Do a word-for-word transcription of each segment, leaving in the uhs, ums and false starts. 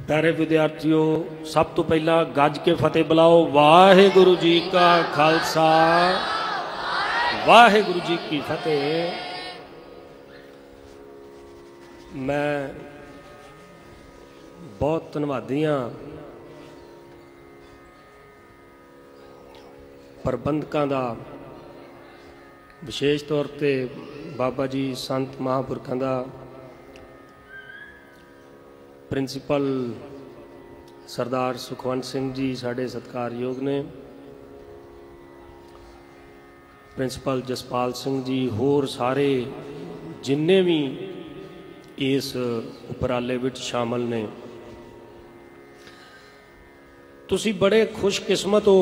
प्यारे विद्यार्थियों, सब तो पहला गज के फतेह बुलाओ। वाहिगुरु जी का खालसा, वाहिगुरु जी की फतेह। मैं बहुत धन्यवादी हाँ प्रबंधकों का, विशेष तौर पर बाबा जी संत महापुरखों का, प्रिंसीपल सरदार सुखवंत सिंह जी साढ़े सत्कारयोग ने, प्रिंसीपल जसपाल सिंह जी, होर सारे जिन्ने भी इस उपराले विच शामिल ने। तुसी बड़े खुशकिस्मत हो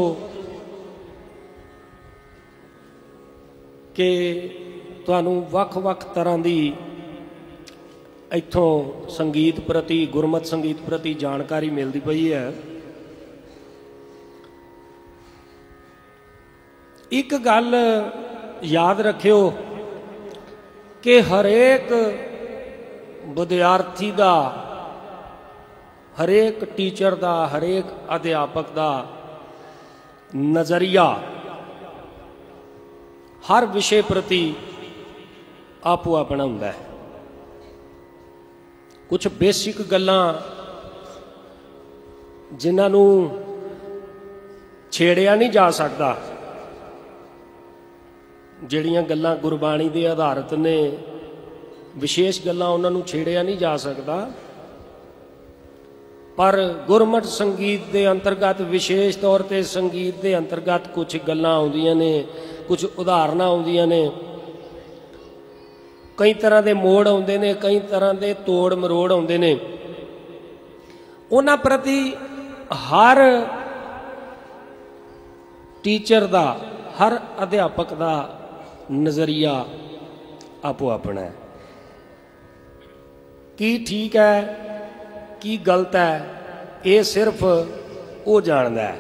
कि तुहानू वख-वख तरह की इत्थों संगीत प्रति, गुरमत संगीत प्रति जानकारी मिलती पई है। एक गल याद रखियो कि हरेक विद्यार्थी का, हरेक टीचर का, हरेक अध्यापक का नज़रिया हर विषय प्रति आपो अपना हुंदा है। कुछ बेसिक गल्लां जिन्हां छेड़िया नहीं जा सकता, जिहड़ियां गल्लां गुरबाणी दे आधारित ने, विशेष गल्लां उन्हां छेड़िया नहीं जा सकता, पर गुरमत संगीत के अंतर्गत, विशेष तौर पर संगीत के अंतर्गत कुछ गल्लां आउंदियां ने, कुछ उदाहरणां आउंदियां ने, कई तरह के मोड़ आउंदे ने, कई तरह के तोड़ मरोड़ आउंदे ने। उन्हां प्रति हर टीचर का, हर अध्यापक का नज़रिया आपो अपना है। की ठीक है, की गलत है, ये सिर्फ वो जानता है।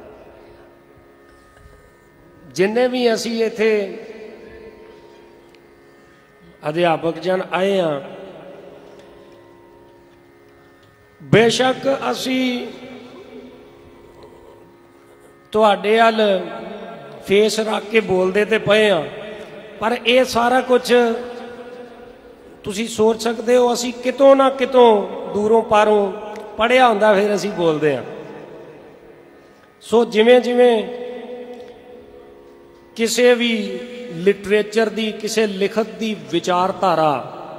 जिन्ने भी असी इत्थे अध्यापक जन आए हाँ, बेशक असी तुहाडे अल फेस रख के बोलते तो पे हाँ, पर यह सारा कुछ तुसी सोच सकते हो असी कितों ना कितों दूरों पारों पढ़िया हुंदा फिर असी बोलते हैं। सो जिमें जिमें किसी भी लिटरेचर की, किसी लिखत की विचारधारा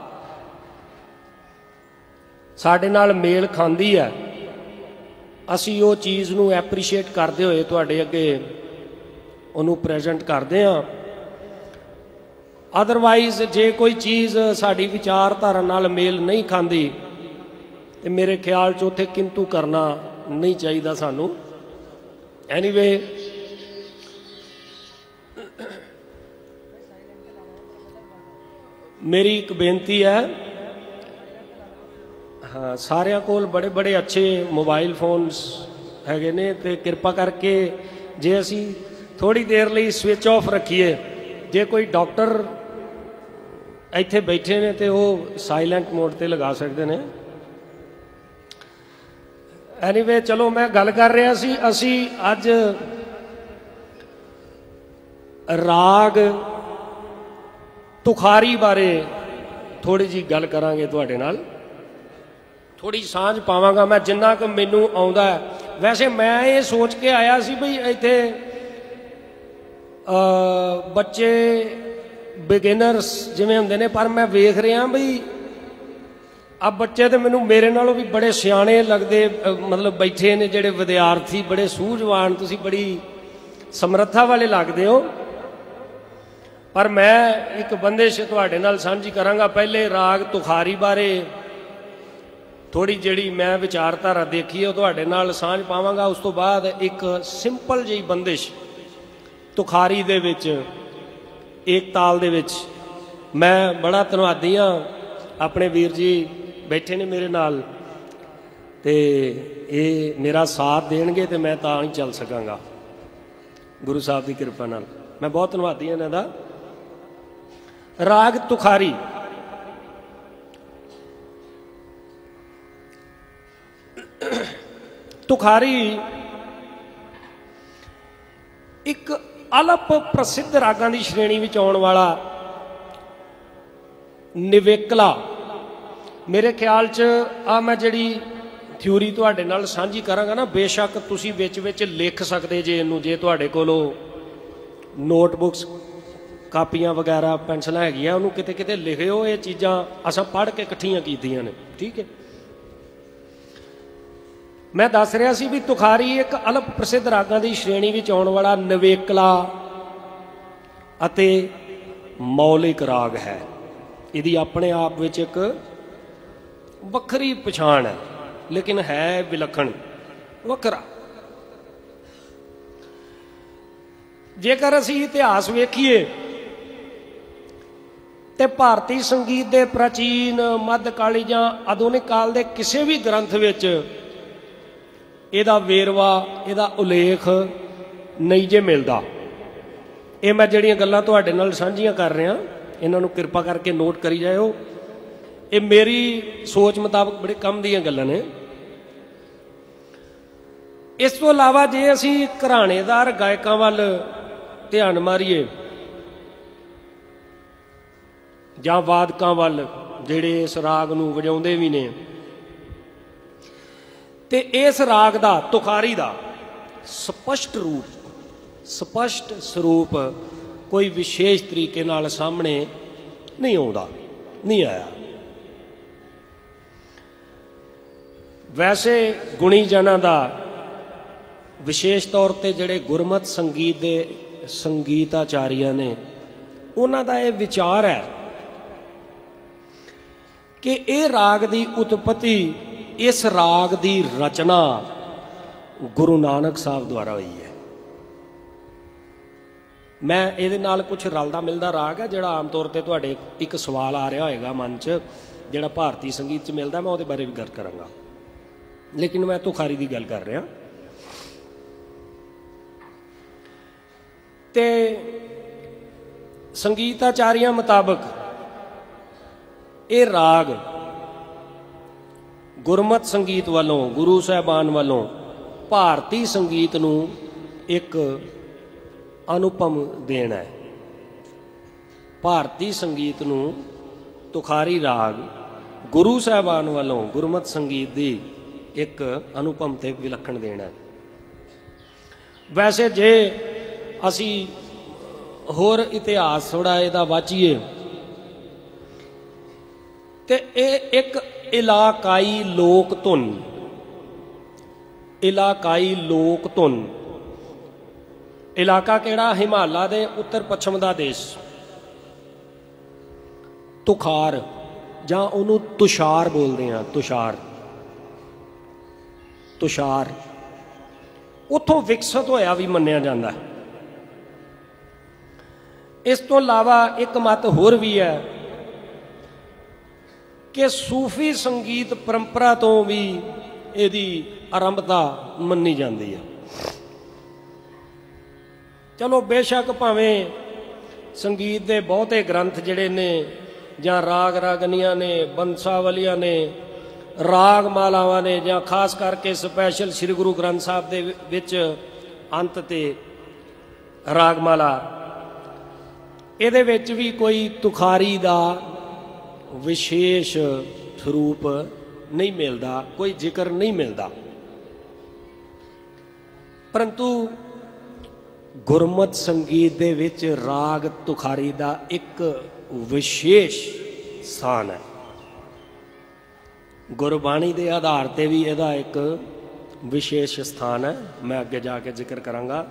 साडे नाल मेल खांदी है, असी वो चीज़ नूं एप्रीशिएट करते हुए तुहाडे अगे उन्होंने प्रेजेंट करते हैं। अदरवाइज जे कोई चीज़ साड़ी विचारधारा नाल मेल नहीं खाती तो मेरे ख्याल च उत्थे किंतु करना नहीं चाहिए सानू। एनीवे, मेरी एक बेनती है, हाँ, सारिਆਂ कोल बड़े बड़े अच्छे मोबाइल फोन्स हैगे ने, ते कृपा करके जे असी थोड़ी देर लिए स्विच ऑफ रखीए, जे कोई डॉक्टर इत्थे बैठे ने तो वो साइलेंट मोड ते लगा सकते हैं। एनीवे, चलो मैं गल कर रहा सी, असी अज राग तुखारी बारे थोड़ी जी गल करांगे, तुहाडे नाल थोड़ी सांझ पावांगा मैं जिन्ना कि मैनू आउंदा है। वैसे मैं ये सोच के आया सी बई इत्थे बच्चे बिगिनर्स जिवें हुंदे ने, पर मैं वेख रहा बई अब बच्चे तो मैनू मेरे नालों भी बड़े सियाणे लगते, मतलब बैठे ने जिहड़े विद्यार्थी, बड़े सूझवान, तुसीं बड़ी समर्था वाले लगते हो। पर मैं एक बंदिश तुहाडे नाल सांझी करांगा। पहले राग तुखारी बारे थोड़ी जिहड़ी मैं विचारधारा देखी है तुहाडे नाल सांझ पावांगा। उस तो बाद एक सिंपल जी बंदिश तुखारी दे विच, एक ताल दे विच। मैं बड़ा धन्नवादी हाँ, अपने वीर जी बैठे ने मेरे नाल, ते ये मेरा साथ देणगे तो मैं तां ही चल सकांगा गुरु साहब की कृपा नाल। मैं बहुत धन्नवादी हाँ इन्हां दा। राग तुखारी तुखारी एक अलप प्रसिद्ध रागां की श्रेणी में आने वाला निवेकला, मेरे ख्याल च आ मैं जिहड़ी थ्योरी तुहाडे नाल सांझी करांगा ना, बेशक तुसीं विच विच लिख सकदे जे इनू, जे तुहाडे कोलों नोटबुक्स कापियां वगैरह पेंसिलां हैगियां उहनूं किते किते लिखिओ। ये चीज़ां असां पढ़ के इकट्ठियां कीतियां ने, ठीक है। मैं दस रहा सी भी तुखारी एक अलप प्रसिद्ध रागां की श्रेणी में आने वाला निवेकला अते मौलिक राग है। इहदी अपने आप विच एक वखरी पछाण है, लेकिन है विलक्षण वखरा। जेकर असीं इतिहास वेखीए ते भारती संगीत के प्राचीन मध्यकाली जां आधुनिक काल के किसी भी ग्रंथ विच इहदा वेरवा, इहदा उल्लेख नहीं जे मिलता। ये मैं जिहड़ियां गल्लां तुहाडे नाल सांझियां कर रहा, इन्हां नूं किरपा करके नोट करी जाओ। ये मेरी सोच मुताबक बड़े कम दीयां गल्लां ने। इस तो इलावा जे असीं घराणेदार गायकां वल ध्यान मारीए जां वादकां वल जिहड़े इस राग नूं वजाउंदे भी ने, ते इस राग दा तुखारी दा स्पष्ट रूप, स्पष्ट स्वरूप कोई विशेष तरीके नाल सामने नहीं आउंदा, नहीं आया। वैसे गुणी जनां दा विशेष तौर पर जिहड़े गुरमत संगीत दे संगीताचार्य ने, उन्हां दा यह विचार है कि यह राग की उत्पत्ति, इस राग की रचना गुरु नानक साहब द्वारा हुई है। मैं ये नाल कुछ रलदा मिलदा राग है जिहड़ा आम तौर पर तुहाडे एक सवाल आ रहा होगा मन च, जिहड़ा भारतीय संगीत च मिलदा, मैं उहदे बारे भी गल करांगा, लेकिन मैं तुखारी की गल कर रहा। ते संगीताचार्यों मुताबक ये राग गुरमत संगीत वालों, गुरु साहबान वालों भारती संगीत नूं एक अनुपम देन है। भारती संगीत नूं तुखारी राग गुरु साहबान वालों गुरमत संगीत की एक अनुपम ते विलक्षण देन है। वैसे जे असी होर इतिहास थोड़ा इहदा वाचिए ते एक इलाकाई लोक धुन, इलाकाई लोक धुन, इलाका केड़ा? हिमालय के उत्तर पश्चिम का देश। तुखार जां उहनूं तुषार बोलते हैं, तुषार, तुषार उत्थों विकसित होया भी मन्निया जाता है। इस तो इलावा एक मत होर भी है कि सूफी संगीत परंपरा तो भी इहदी आरंभता मन्नी जाती है। चलो बेशक भावें संगीत के बहुते ग्रंथ जिहड़े ने जां राग रागनियां ने, बंसावलियां ने, राग मालावां ने, जां खास करके स्पैशल श्री गुरु ग्रंथ साहब दे विच अंत ते रागमाला, इहदे विच भी कोई तुखारी दा विशेष स्वरूप नहीं मिलता, कोई जिक्र नहीं मिलता। परंतु गुरमत संगीत दे विच राग तुखारी दा एक विशेष स्थान है। गुरबाणी के आधार पर भी इहदा एक विशेष स्थान है, मैं अगे जाके जिक्र करांगा।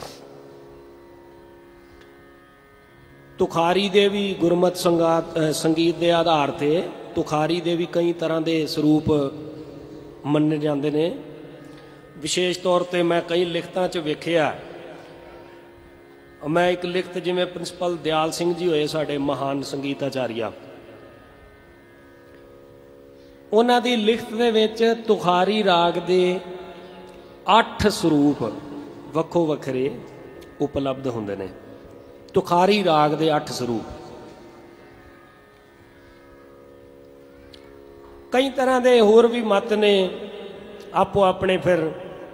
तुखारी दे भी गुरमत संगात संगीत के आधार पर तुखारी दे भी कई तरह के स्वरूप मन्ने जाते हैं। विशेष तौर पर मैं कई लिखतां च वेखिया, मैं एक लिखत जिमें प्रिंसीपल दयाल सिंह जी होए साडे महान संगीताचार्य, उन्हां दी लिखत दे विच तुखारी राग दे अठ स्वरूप वक्खो वखरे उपलब्ध हुंदे ने। तुखारी राग दे अठ स्वरूप, कई तरह के होर भी मत ने, आपो अपने फिर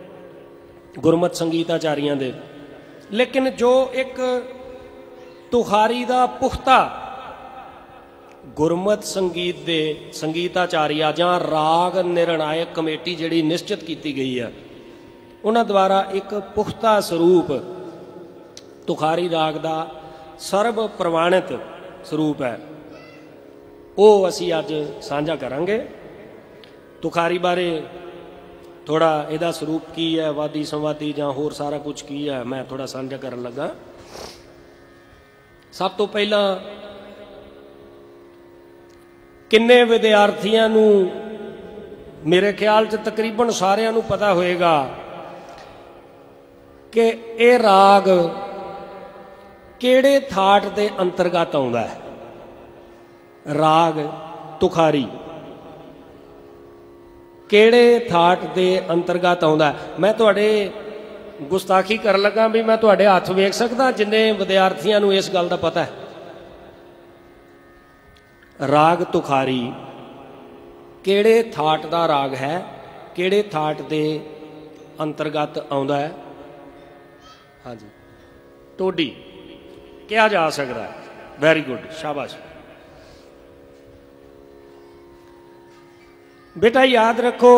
गुरमत संगीताचारियां दे। लेकिन जो एक तुखारी दा पुख्ता गुरमत संगीत दे संगीताचार्य जां राग निर्णायक कमेटी जिहड़ी निश्चित की गई है, उन्हां द्वारा एक पुख्ता स्वरूप तुखारी राग दा सर्व प्रवाणित स्वरूप है, वो असी अज साझा करांगे। तुखारी बारे थोड़ा इहदा स्वरूप की है, वादी संवादी जां होर सारा कुछ की है, मैं थोड़ा साझा करन लगा। सब तो पहला किन्ने विद्यार्थियों नूं, मेरे ख्याल च तकरीबन सारिਆਂ नूं पता होएगा कि यह राग किहड़े थाट दे अंतर्गत आउंदा है। राग तुखारी किहड़े थाट दे अंतर्गत आउंदा है। मैं तुहाडे गुस्ताखी कर लगा भी मैं तुहाडे हत्थ वेख सकदा जिन्ने विद्यार्थियों नूं इस गल दा पता है। राग तुखारी किहड़े थाट दा राग है, किहड़े थाट दे अंतर्गत आउंदा है। हाँ जी, टोडी किया जा सकता है। वैरी गुड, शाबाश बेटा। याद रखो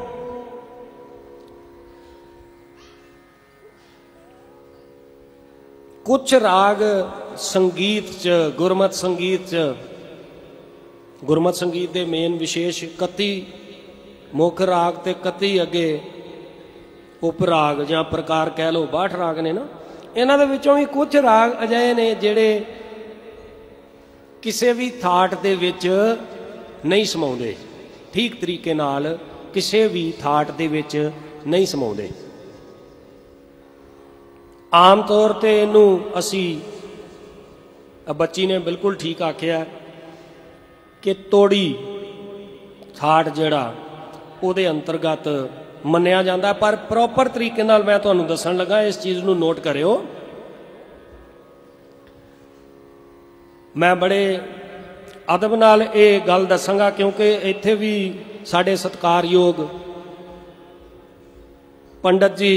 कुछ राग संगीत च, गुरमत संगीत च, गुरमत संगीत के मेन विशेष इकत्ती मुख राग ते इकत्ती अगे उप राग जां प्रकार कह लो बाहठ राग ने ना। इन्हां दे विचों भी कुछ राग अजिहे ने जिहड़े किसी भी थाट दे विच नहीं समाउंदे, ठीक तरीके नाल किसी भी थाट दे विच नहीं समाउंदे। आम तौर ते इनू असी, बच्ची ने बिल्कुल ठीक आख्या कि तोड़ी थाट जिहड़ा उहदे अंतर्गत मन्निया जाता, पर प्रॉपर तरीके नाल मैं तुहानूं दस्सण लगा, इस चीज़ नूं नोट करियो। मैं बड़े अदब नाल ये गल दसांगा क्योंकि इत्थे भी साडे सत्कारयोग पंडित जी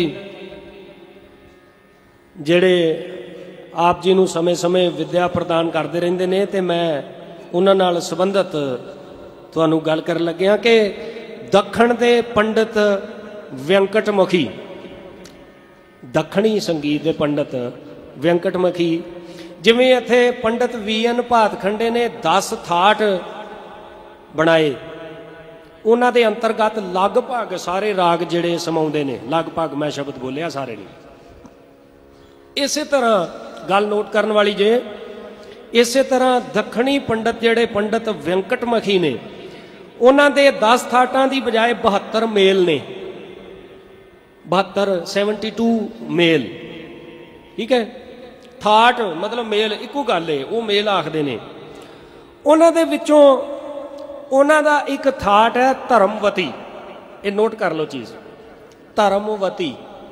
जिहड़े आप जी नूं समय समय विद्या प्रदान करते रहिंदे ने, ते मैं उन्हां नाल संबंधित तुहानूं गल कर लग्या कि दखण दे पंडित व्यंकटमुखी, दखणी संगीत के पंडित व्यंकटमुखी, जिवें इत्थे पंडित वी एन भातखंडे ने दस थाट बनाए, उन्हां दे अंतर्गत लगभग सारे राग जिहड़े समाउंदे ने, लगभग मैं शब्द बोलिया सारे नहीं। इस तरह गल नोट करन वाली जे, इस तरह दखणी पंडित जिहड़े पंडित व्यंकटमुखी ने, उन्हां दे दस थाटां की बजाय बहत्तर मेल ने, बहत्तर सैवनटी टू मेल, ठीक है। थाट मतलब मेल इको गल है, वो मेल आखदे ने। उन्हां दे विचों उन्हां दा एक थाट है धर्मवती, ये नोट कर लो चीज़, धर्मवती।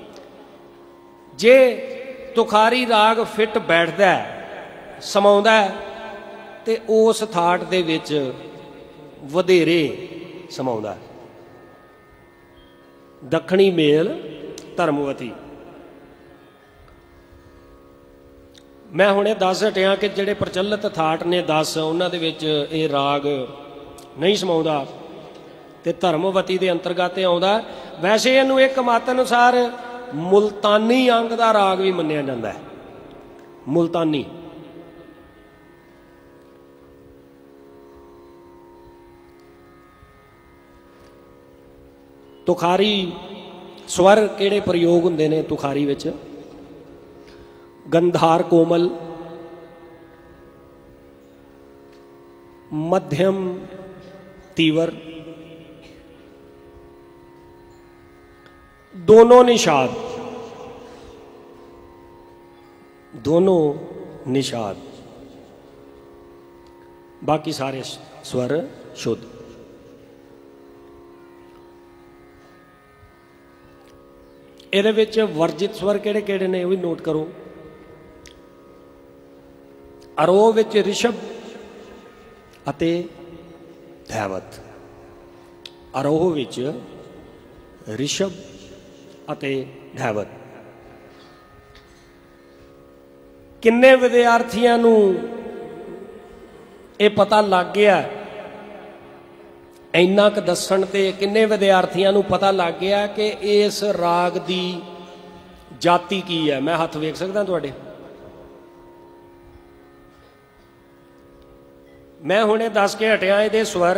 जे तुखारी राग फिट बैठदा है, समाउंदा है, ते उस थाट दे विच वधेरे समाउंदा है। दखणी मेल धर्मवती। मैं हुणे दस हटिया कि जिहड़े प्रचलित थाट ने दस, उन्हां दे विच ये राग नहीं समाउंदा ते धर्मवती दे अंतर्गत आउंदा। वैसे इहनूं एक मत अनुसार मुल्तानी अंग दा राग भी मन्निया जांदा है। मुल्तानी तुखारी स्वर किहड़े प्रयोग हुंदे ने तुखारी विच? गंधार कोमल, मध्यम तीवर, दोनों निषाद, दोनों निषाद, बाकी सारे स्वर शुद्ध। ਇਹਦੇ ਵਿੱਚ ਵਰਜਿਤ ਸਵਰ ਕਿਹੜੇ ਕਿਹੜੇ ਨੇ ਉਹ ਵੀ ਨੋਟ ਕਰੋ। ਆਰੋਹ ਵਿੱਚ ਰਿਸ਼ਭ ਅਤੇ ਧੈਵਤ, ਆਰੋਹ ਵਿੱਚ ਰਿਸ਼ਭ ਅਤੇ धैवत। किन्ने विद्यार्थियों नूं ये पता लग गया, इन्ना क दस्सण ते किन्ने विद्यार्थियों नूं पता लग गया कि इस राग की जाति की है? मैं हथ वेख सकदा तुहाडे? मैं हुणे दस के हटिया इहदे स्वर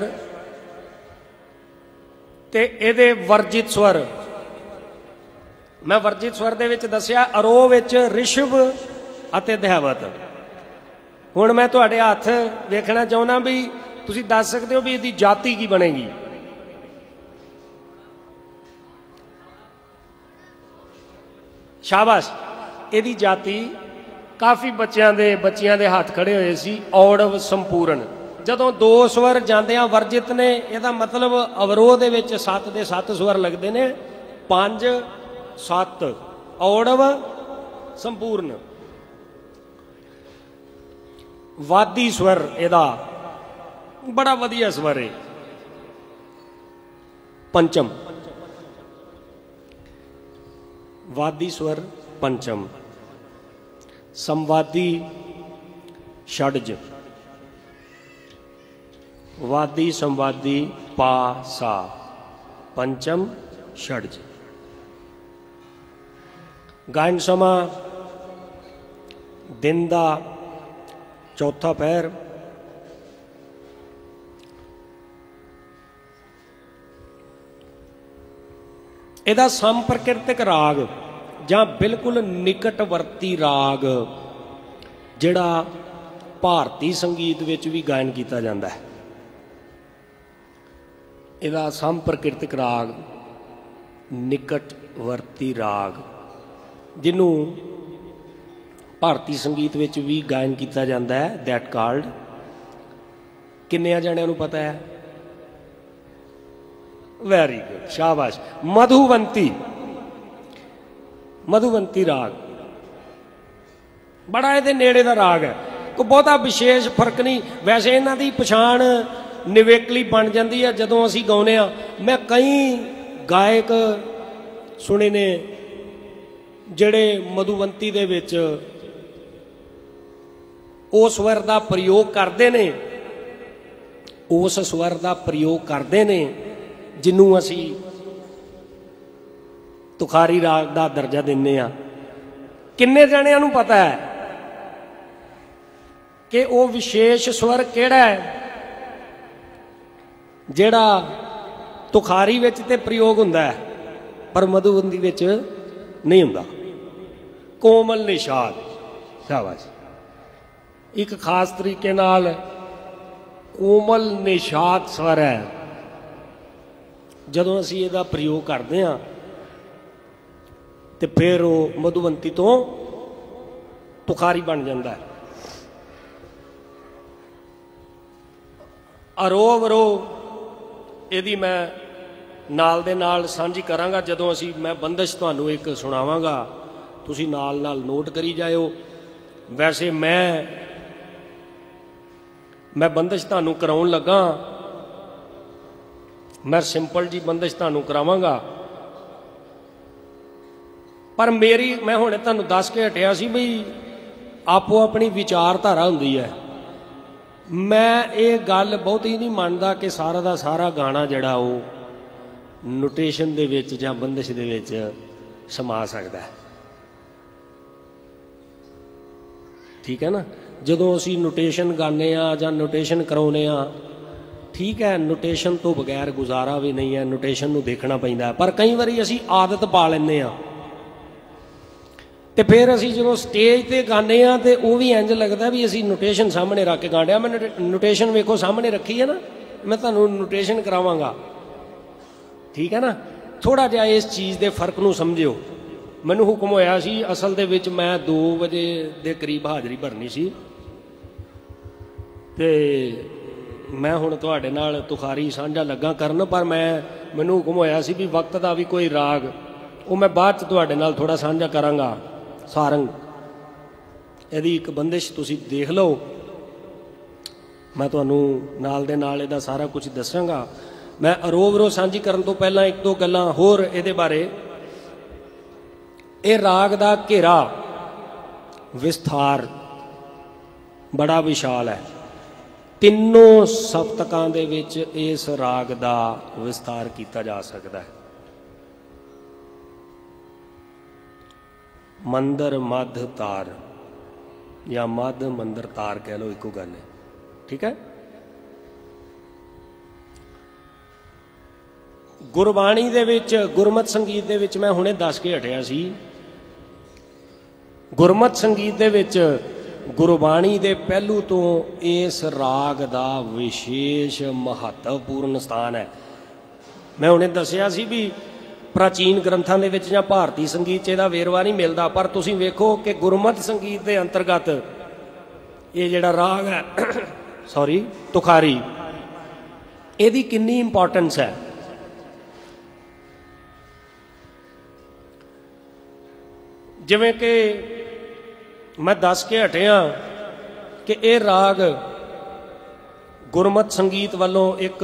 ते इहदे वर्जित स्वर। मैं वर्जित स्वर दे विच दस्सिया आरोह विच रिषभ अते धैवत। हुण मैं तुहाडे हथ वेखना चाहुंदा भी तुसीं दस सकदे हो भी इहदी जाति की बनेगी। शाबाश। इहदी जाति काफ़ी बच्चों के बच्चियां दे हाथ खड़े हुए सी औड़व संपूर्ण। जदों दो स्वर जांदियां वर्जित ने, यदा मतलब अवरोह दे विच सत्त दे सत्त स्वर लगते हैं, पांच सत्त औड़व संपूर्ण। वादी स्वर इहदा बड़ा वधिया स्वर है, पंचम। वादी स्वर पंचम, संवादी षड्ज, वादी संवादी पा सा, पंचम षड्ज। गायन समा दिन दा चौथा पहर, इहदा संप्रकृतिक राग जां बिल्कुल निकटवर्ती राग जिहड़ा भारती संगीत विच भी गायन किया जाता है, इहदा संप्रकृतिक राग निकटवर्ती राग जिन्हों भारतीय संगीत विच भी गायन किया जाता है, दैट कॉल्ड। किन्ने जणियां नूं पता है? वेरी गुड, शाबाश। मधुवंती, मधुवंती राग बड़ा ये नेड़े का राग है, कोई बहुता विशेष फर्क नहीं। वैसे इन्हां दी पछाण निवेकली बन जाती है जदों असी गाउने आ। मैं कई गायक सुने ने जिहड़े मधुवंती दे विच उस स्वर का प्रयोग करते ने, उस स्वर का प्रयोग करते ने जिन्हों असी तुखारी राग का दर्जा देने आ। किन्ने जणियां नूं पता है कि वो विशेष स्वर किहड़ा है जिहड़ा तुखारी विच ते प्रयोग हुंदा है पर मधुबंदी विच नहीं हुंदा? कोमल निषाद, शाबाश। एक खास तरीके नाल कोमल निषाद स्वर है, जदों असी इहदा प्रयोग करते हैं तो फिर वो मधुबंती तो तुखारी बन जाता है। आरोह अवरोह इहदी मैं नाल दे नाल सांझी करांगा जदों असी मैं बंदिश तुहानूं एक सुणावांगा, तुसीं नाल नाल नोट करी जाओ। वैसे मैं मैं बंदिश तुहानूं कराउण लगा, मैं सिंपल जी बंदिश तुहानूं करावांगा, पर मेरी मैं हुणे तुहानूं दस के हटिया सी बई आपो अपनी विचारधारा हुंदी है। मैं ये गल बहुत ही नहीं मानता कि सारा दा सारा गाना जिहड़ा वो नोटेशन दे विच जां बंदिश दे विच समा सकदा है। ठीक है ना? जदों असी नोटेशन गाने आ जां नोटेशन कराउने आ, ठीक है, नोटेशन तो बगैर गुजारा भी नहीं है, नोटेशन नूं देखना पैंदा है। पर कई बारी असी आदत पा लैंदे आ ते फिर असी जो स्टेज ते गाने आ ते वो भी इंज लगता भी असी नोटेशन सामने रख के गाने आ। मैं नोटेशन वेखो सामने रखी है ना, मैं तुहानूं नोटेशन करावांगा, ठीक है ना? थोड़ा जिहा इस चीज़ के फर्क नूं समझिओ। मैनूं हुक्म होया सी, असल दे विच मैं दो बजे दे करीब हाज़री भरनी सी ते मैं हुण तुहाडे नाल तुखारी साझा लगा करन, पर मैं मैनूं हुक्म होया सी भी वक्त का भी कोई राग वो मैं बाद च तुहाडे नाल थोड़ा साझा करांगा। सारंग यदि एक बंदिश तुसीं देख लो, मैं तुहानूं नाल दे नाल इहदा सारा कुछ दसांगा। मैं आरोह अवरोह सांझी करन तो पहलां एक दो गल्लां होर इहदे बारे ये राग दा घेरा विस्तार बड़ा विशाल है। तीनों सप्तकां दे विच इस राग दा विस्तार किया जा सकता है। मंदर मध तार या मध मंदर तार कह लो, इको गल है। ठीक है। गुरबाणी दे विच गुरमत संगीत दे विच मैं हुणे दस के हटिया सी, गुरमत संगीत दे विच गुरबाणी दे पहलू तो इस राग दा विशेष महत्वपूर्ण स्थान है। मैं हुणे दसिया सी भी प्राचीन ग्रंथां दे विच जां भारती संगीत च इहदा वेरवा नहीं मिलता, पर तुसीं वेखो कि गुरमत संगीत दे अंतर्गत ये जिहड़ा राग है सॉरी तुखारी, इहदी कितनी इंपॉर्टेंस है। जिवें कि मैं दस के हटिया कि यह राग गुरमत संगीत वालों एक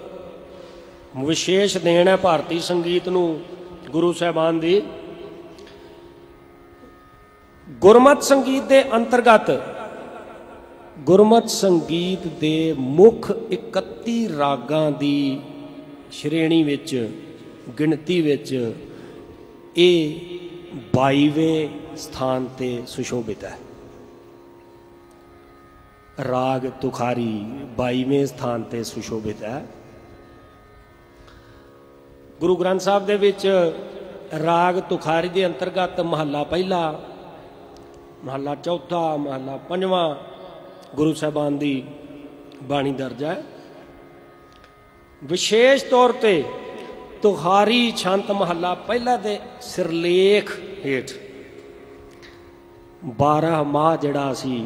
विशेष देन है भारतीय संगीत नूं, गुरु साहबान दी। गुरमत संगीत दे अंतर्गत गुरमत संगीत दे मुख इकत्ती रागां दी श्रेणी विच गिणती विच ये बाईवें स्थान ते सुशोभित है। राग तुखारी बाईवें स्थान ते सुशोभित है। गुरु ग्रंथ साहब दे विच राग तुखारी के अंतर्गत महला पहला, महला चौथा, महला पंजवां गुरु साहबान दी बाणी दर्ज है। विशेष तौर पे तुखारी छंत महला पहला दे सिरलेख हेठ बारह माह जड़ा असी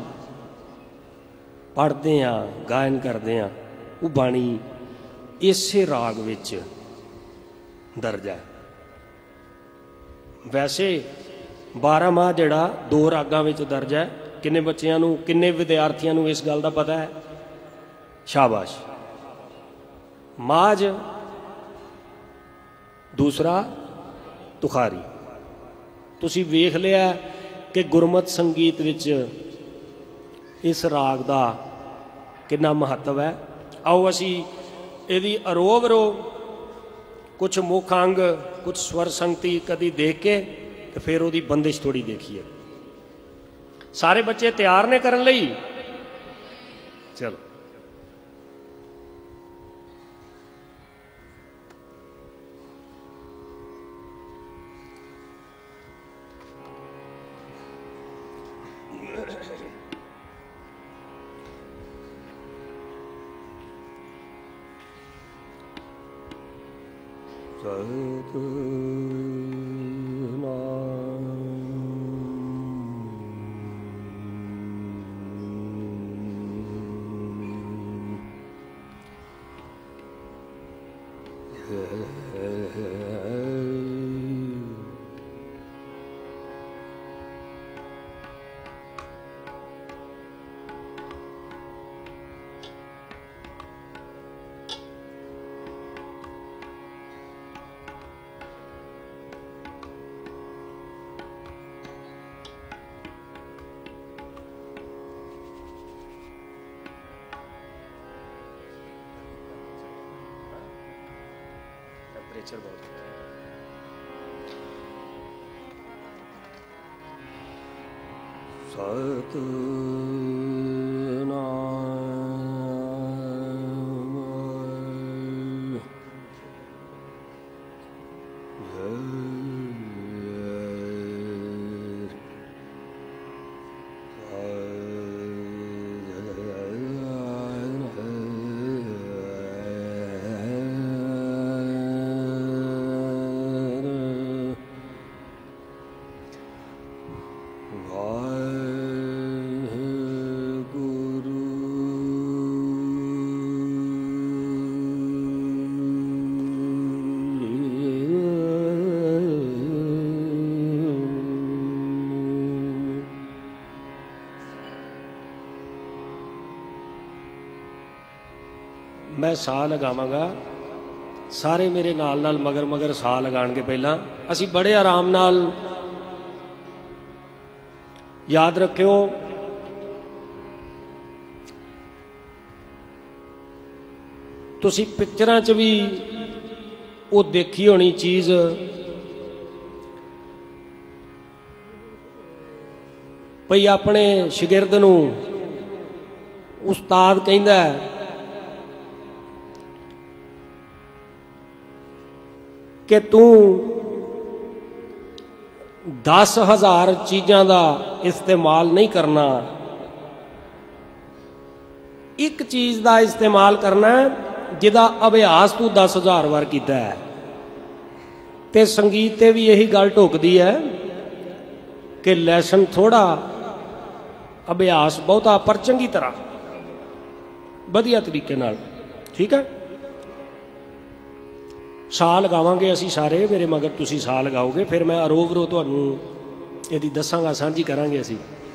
पढ़ते हैं गायन करते हैं वो बाणी इसे राग विच दर्ज है। वैसे बारह माह जड़ा दो रागां विच दर्ज है। किन्ने बच्चियां नूं किन्ने विद्यार्थियों नूं इस गल का पता है? शाबाश। माज दूसरा तुखारी। तुसी वेख लिया कि गुरमत संगीत विच इस राग का कितना महत्व है। आओ असी इहदी अरोब रो कुछ मुख अंग कुछ स्वर संगति कदी देख के तो फिर उहदी बंदिश थोड़ी देखिए। सारे बच्चे तैयार ने करन लई? चलो टेम्परेचर बहुत है। मैं सा लगावांगा, सारे मेरे नाल नाल मगर मगर सा लगाण के पहला असी बड़े आराम नाल याद रखियो तुसी पिक्चरां च भी वो देखी होनी चीज़ भई अपने शागिर्द नूं उस्ताद कहंदा कि तू दस हज़ार चीज़ां दा इस्तेमाल नहीं करना, एक चीज़ दा इस्तेमाल करना जिहदा अभ्यास तू दस हज़ार बार कीता है। ते संगीत ते भी यही गल ढुकदी है कि लैसन थोड़ा अभ्यास बहुता, पर चंगी तरह वधिया तरीके नाल। ठीक है, सा लगावांगे असी सारे, मेरे मगर तुसी सा लगाओगे, फिर मैं अरोगरो तुहानू यदि दसांगा, सांझी करांगे असी।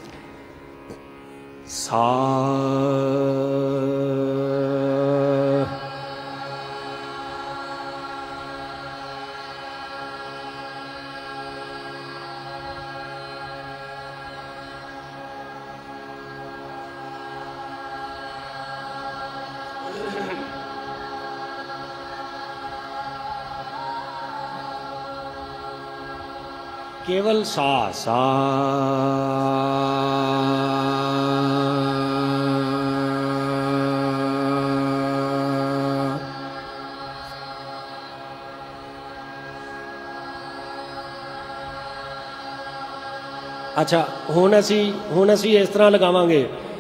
सा केवल सा सा अच्छा हुण असी हुण असी इस तरह लगावांगे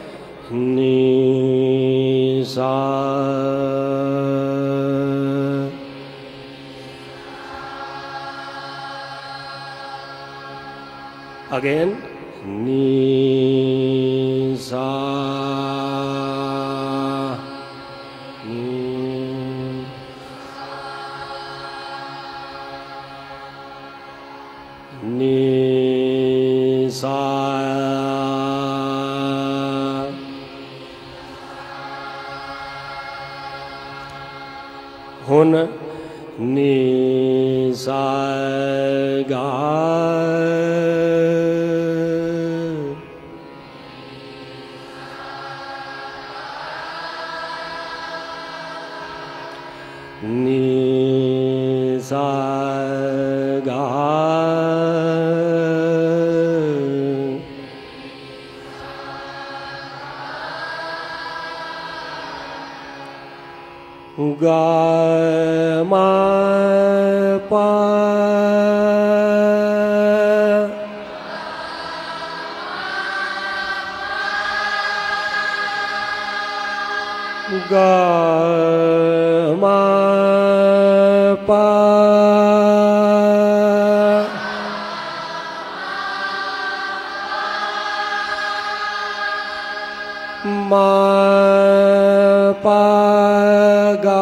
नी सा अगेन नी सा नी नी सा हुन नी सा गा नी सा गा गा मा पा गा मा पा मा पा गा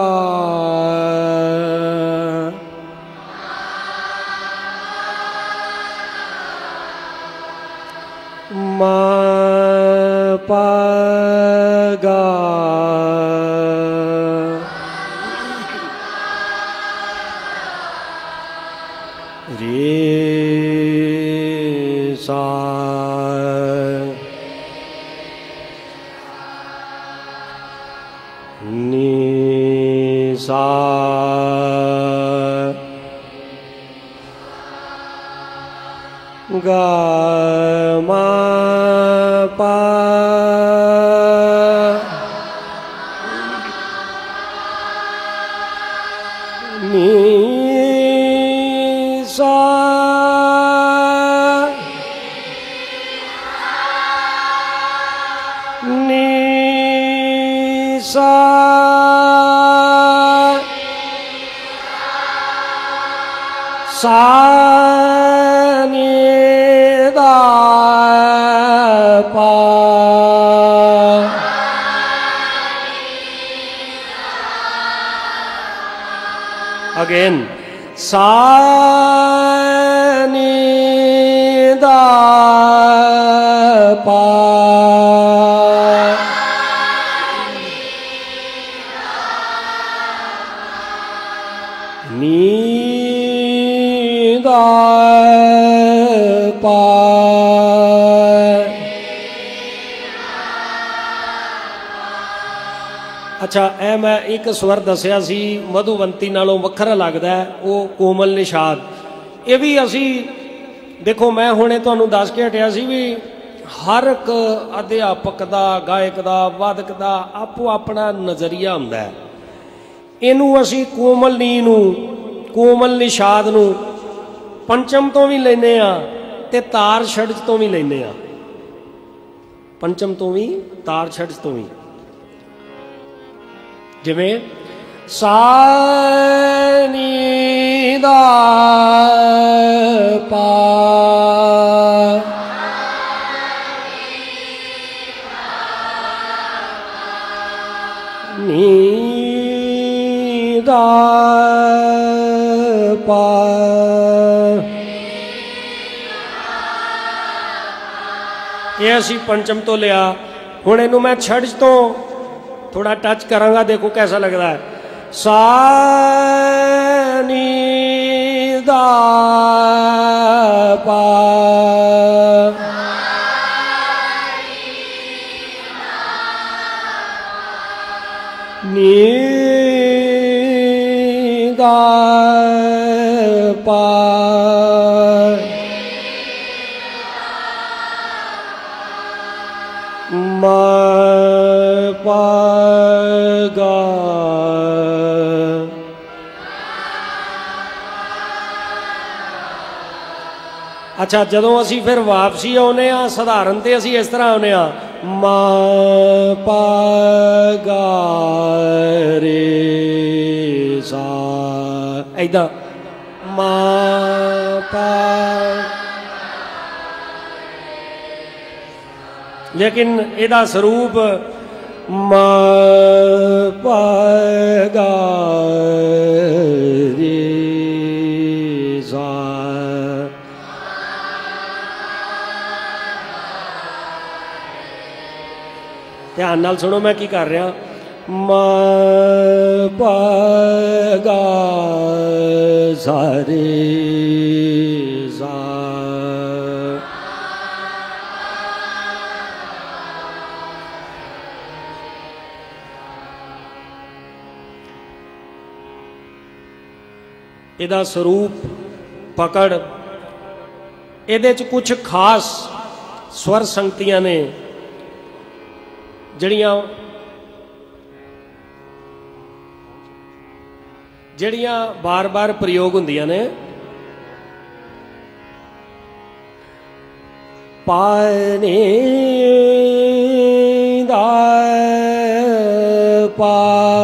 मा पा गा रे सा नी सा गा मा पा नी सा नी सा सा नी दा पा अगेन सा नी दा पा नी दा पा अच्छा ए मैं एक स्वर दसिया सी मधुवंती नालों वखरा लगता है वो कोमल निषाद। ये भी असी देखो मैं हुणे तुहानूं दस के हटिया सी भी हर एक अध्यापक का गायक का वादक का आपो अपना नज़रिया हुंदा है। इनू असी कोमल नी नू कोमल निषाद नू पंचम तो भी लेने आ ते तार छड़ तो भी लेने आ। पंचम तो भी तार छड़ तो भी जिवें सा नी दा पा नी दा पा। ये असी पंचम तो लिया। हुण इनू मैं छड़ तो थोड़ा टच करांगा, देखो कैसा लगता है। सा नी दा पा नी दा पा। मा पा गा अच्छा जदों असी फिर वापसी आने आ सधारण ते असी इस तरह आने आ मा पा गा रे सा ऐदा मा पा। लेकिन इहदा स्वरूप मा पा गा रे सा। ध्यान नाल सुनो मैं की कर रहा। मा पा गा सा रे सा। इहदा स्वरूप पकड़ इहदे च कुछ खास स्वर संगतियां ने जड़ियां जड़ियां बार बार प्रयोग हुंदियां ने। पानी दा पा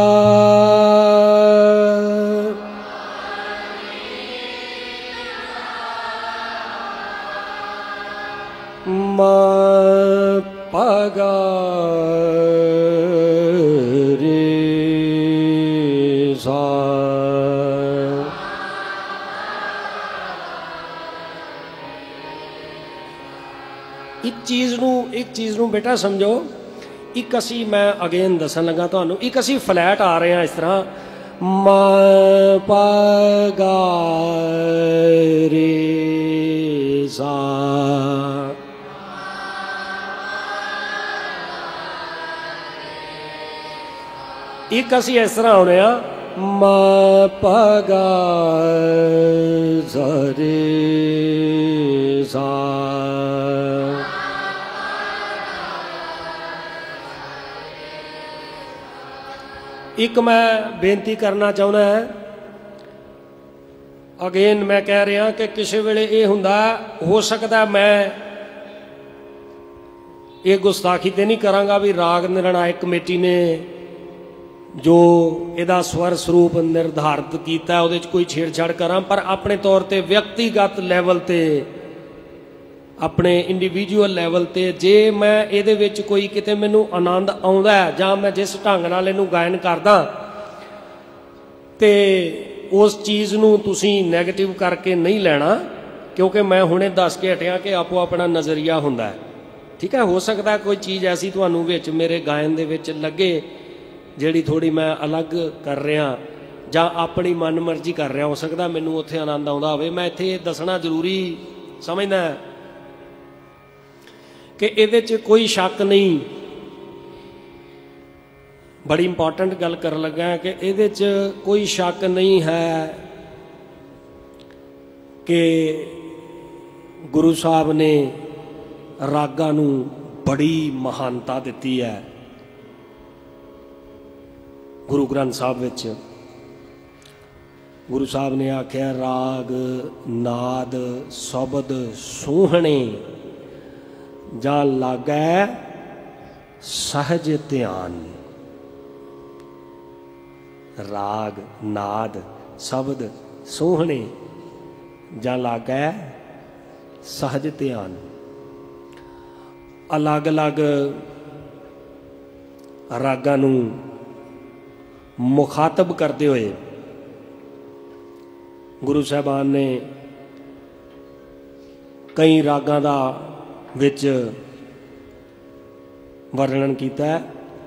मा पा गा रे सा। एक चीज़ नू एक चीज़ नू बेटा समझो। एक असी मैं अगेन दसन लगा तुहानू एक असी फ्लैट आ रहे हैं इस तरह मा पा गा रे सा। एक असी इस तरह आने आ मा पा गा सा रे सा। एक मैं बेनती करना चाहना है अगेन मैं कह रहा कि किसी वेले ये हुंदा हो सकता मैं ये गुस्ताखी तो नहीं करांगा भी राग निर्णायक कमेटी ने जो इहदा स्वर स्वरूप निर्धारित किया उहदे च कोई छेड़छाड़ करा, पर अपने तौर पर व्यक्तिगत लैवल ते अपने इंडिविजुअल लैवल ते जे मैं इहदे विच कोई किते मैनू आनंद आउंदा है जां मैं जिस ढंग नाल इहनूं गायन करदा ते उस चीज़ नूं तुसीं नैगेटिव करके नहीं लेना, क्योंकि मैं हुणे दस के हटिया कि आपो अपना नज़रिया हुंदा है। ठीक है, हो सकता है कोई चीज़ ऐसी तुहानूं विच मेरे गायन दे विच लगे जिहड़ी थोड़ी मैं अलग कर रहा जां अपनी मन मर्जी कर रहा, हो सकता मैनूं उत्थे आनंद आउंदा होवे। मैं इत्थे दसना जरूरी समझदा कि इहदे च कोई शक नहीं बड़ी इंपॉर्टेंट गल कर लगा कि इहदे च कोई शक नहीं है कि गुरु साहब ने रागां नूं बड़ी महानता दिती है। गुरु ग्रंथ साहब विच गुरु साहब ने आख्या राग नाद शब्द सोहणे जां लागै सहज ध्यान। राग नाद शब्द सोहणे जां लागै सहज ध्यान। अलग अलग रागां नूं मुखातब करते हुए गुरु साहबान ने कई रागां दा विच वर्णन किया है।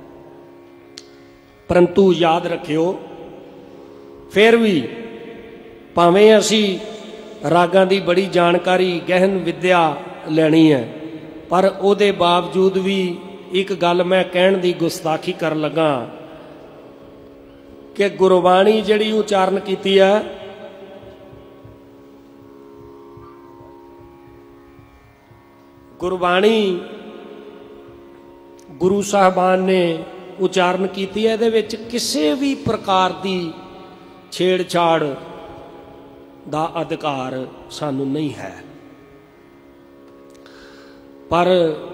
परंतु याद रखियो फिर भी भावें असी रागां दी बड़ी जानकारी गहन विद्या लैनी है, पर उहदे बावजूद भी एक गल मैं कहण दी गुस्ताखी कर लगा कि गुरबाणी जिहड़ी उचारण कीती है गुरबाणी गुरु साहबान ने उचारण कीती है, इहदे विच किसी भी प्रकार की छेड़छाड़ दा अधिकार सानू नहीं है। पर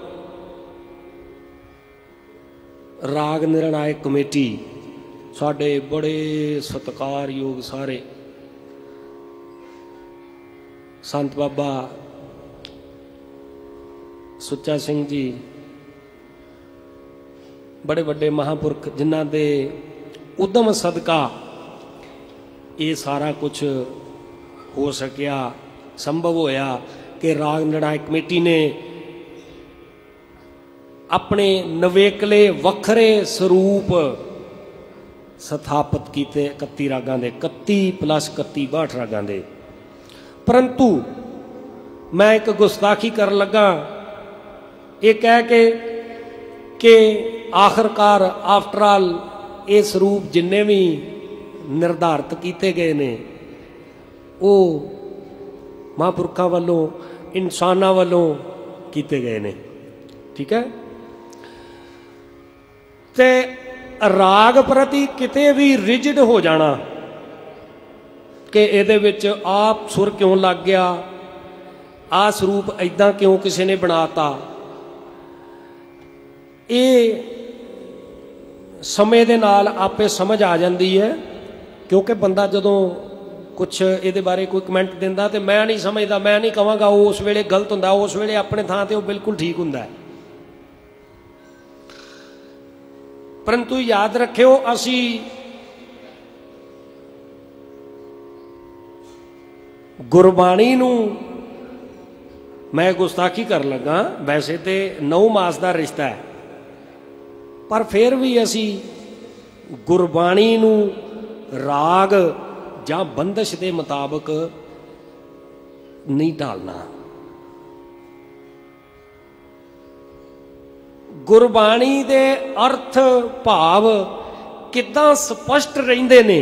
राग निर्णायक कमेटी साडे बड़े सत्कारयोग सारे संत बाबा सुच्चा सिंह जी बड़े बड़े महापुरख जिन्हां दे उद्यम सदका ये सारा कुछ हो सकिया, संभव होया कि राग निर्णायक कमेटी ने अपने नवेकले वखरे स्वरूप स्थापित किए इकत्ती रागां दे, इकत्ती प्लस इकत्ती बाहठ रागां दे। परंतु मैं एक गुस्ताखी कर लगा ये कह के कि आखिरकार आफ्टर ऑल ये स्वरूप जिन्ने भी निर्धारित किए गए ने वो महापुरखों वालों इंसानों वालों किए गए ने। ठीक है, ते राग प्रति किते भी रिजिड हो जाना कि इहदे विच आप सुर क्यों लग गया, आ स्वरूप इदां क्यों किसी ने बनाता, ये समय दे नाल आपे समझ आ जाती है। क्योंकि बंदा जदों कुछ ये बारे कोई कमेंट दिंदा तो मैं नहीं समझदा, मैं नहीं कहांगा उस वेले गलत हुंदा, उस वेले अपने थां ते वो बिल्कुल ठीक हुंदा है। परंतु याद रखियो असी गुरबाणी नूं मैं गुस्ताखी कर लगा, वैसे तो नौ मास का रिश्ता है, पर फिर भी असी गुरबाणी नूं राग जां बंदिश के मुताबिक नहीं ढालना। गुरबाणी दे अर्थ भाव किद्दां स्पष्ट रहिंदे ने,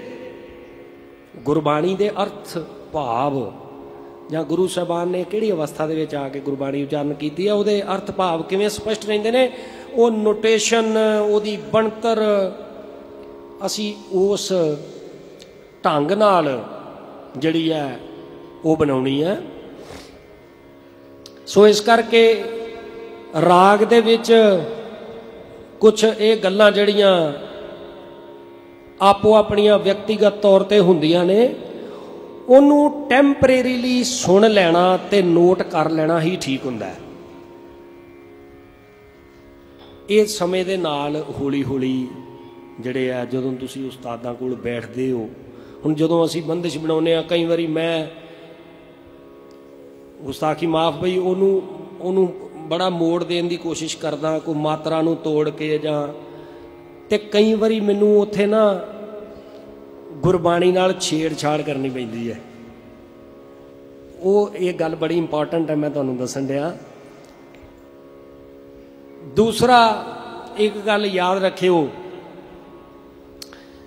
गुरबाणी दे अर्थ भाव जां गुरु साहबान ने किहड़ी अवस्था दे विच आके गुरबाणी उचारण कीती है, उहदे अर्थ भाव किवें स्पष्ट रहिंदे ने, वो नोटेशन उहदी बनतर असी उस ढंग नाल जिहड़ी है वो बनाउणी है। सो इस करके राग दे विच कुछ ये गल्लां जिहड़ियां आपो अपनियां व्यक्तिगत तौर ते हुंदियां ने, उहनूं टैंपरेरीली सुन लेना ते नोट कर लेना ही ठीक हुंदा है। ये समय दे नाल हौली हौली जिहड़े आ जदों तुसीं उस्तादां कोल बैठदे हो, हुण जदों असीं बंदिश बनाउने आ, कई वारी मैं गुस्ताखी माफ बई ओनू ओनू बड़ा मोड़ देने की कोशिश करदा, कोई मात्रा नूं तोड़ के जां ते कई वारी मैनूं उत्थे ना गुरबाणी नाल छेड़छाड़ करनी पैंदी है। वो ये गल बड़ी इंपॉर्टेंट है, मैं तुहानूं दस्सण दिया। दूसरा एक गल याद रखियो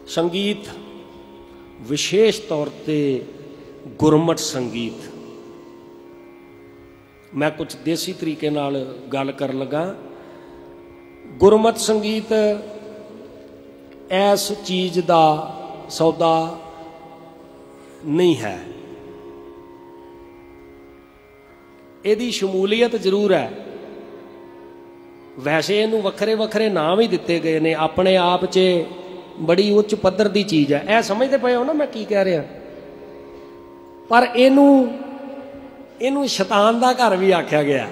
संगीत विशेष तौर पे गुरमट संगीत, मैं कुछ देसी तरीके नाल गल कर लगा। गुरमत संगीत ऐस चीज का सौदा नहीं है, इहदी शमूलीयत जरूर है। वैसे इनू वखरे वखरे नाम ही दिते गए ने, अपने आप च बड़ी उच्च पद्धर की चीज़ है। ऐ समझते पे हो ना मैं की कह रहा? पर इनू इनू शैतान का घर भी आख्या गया,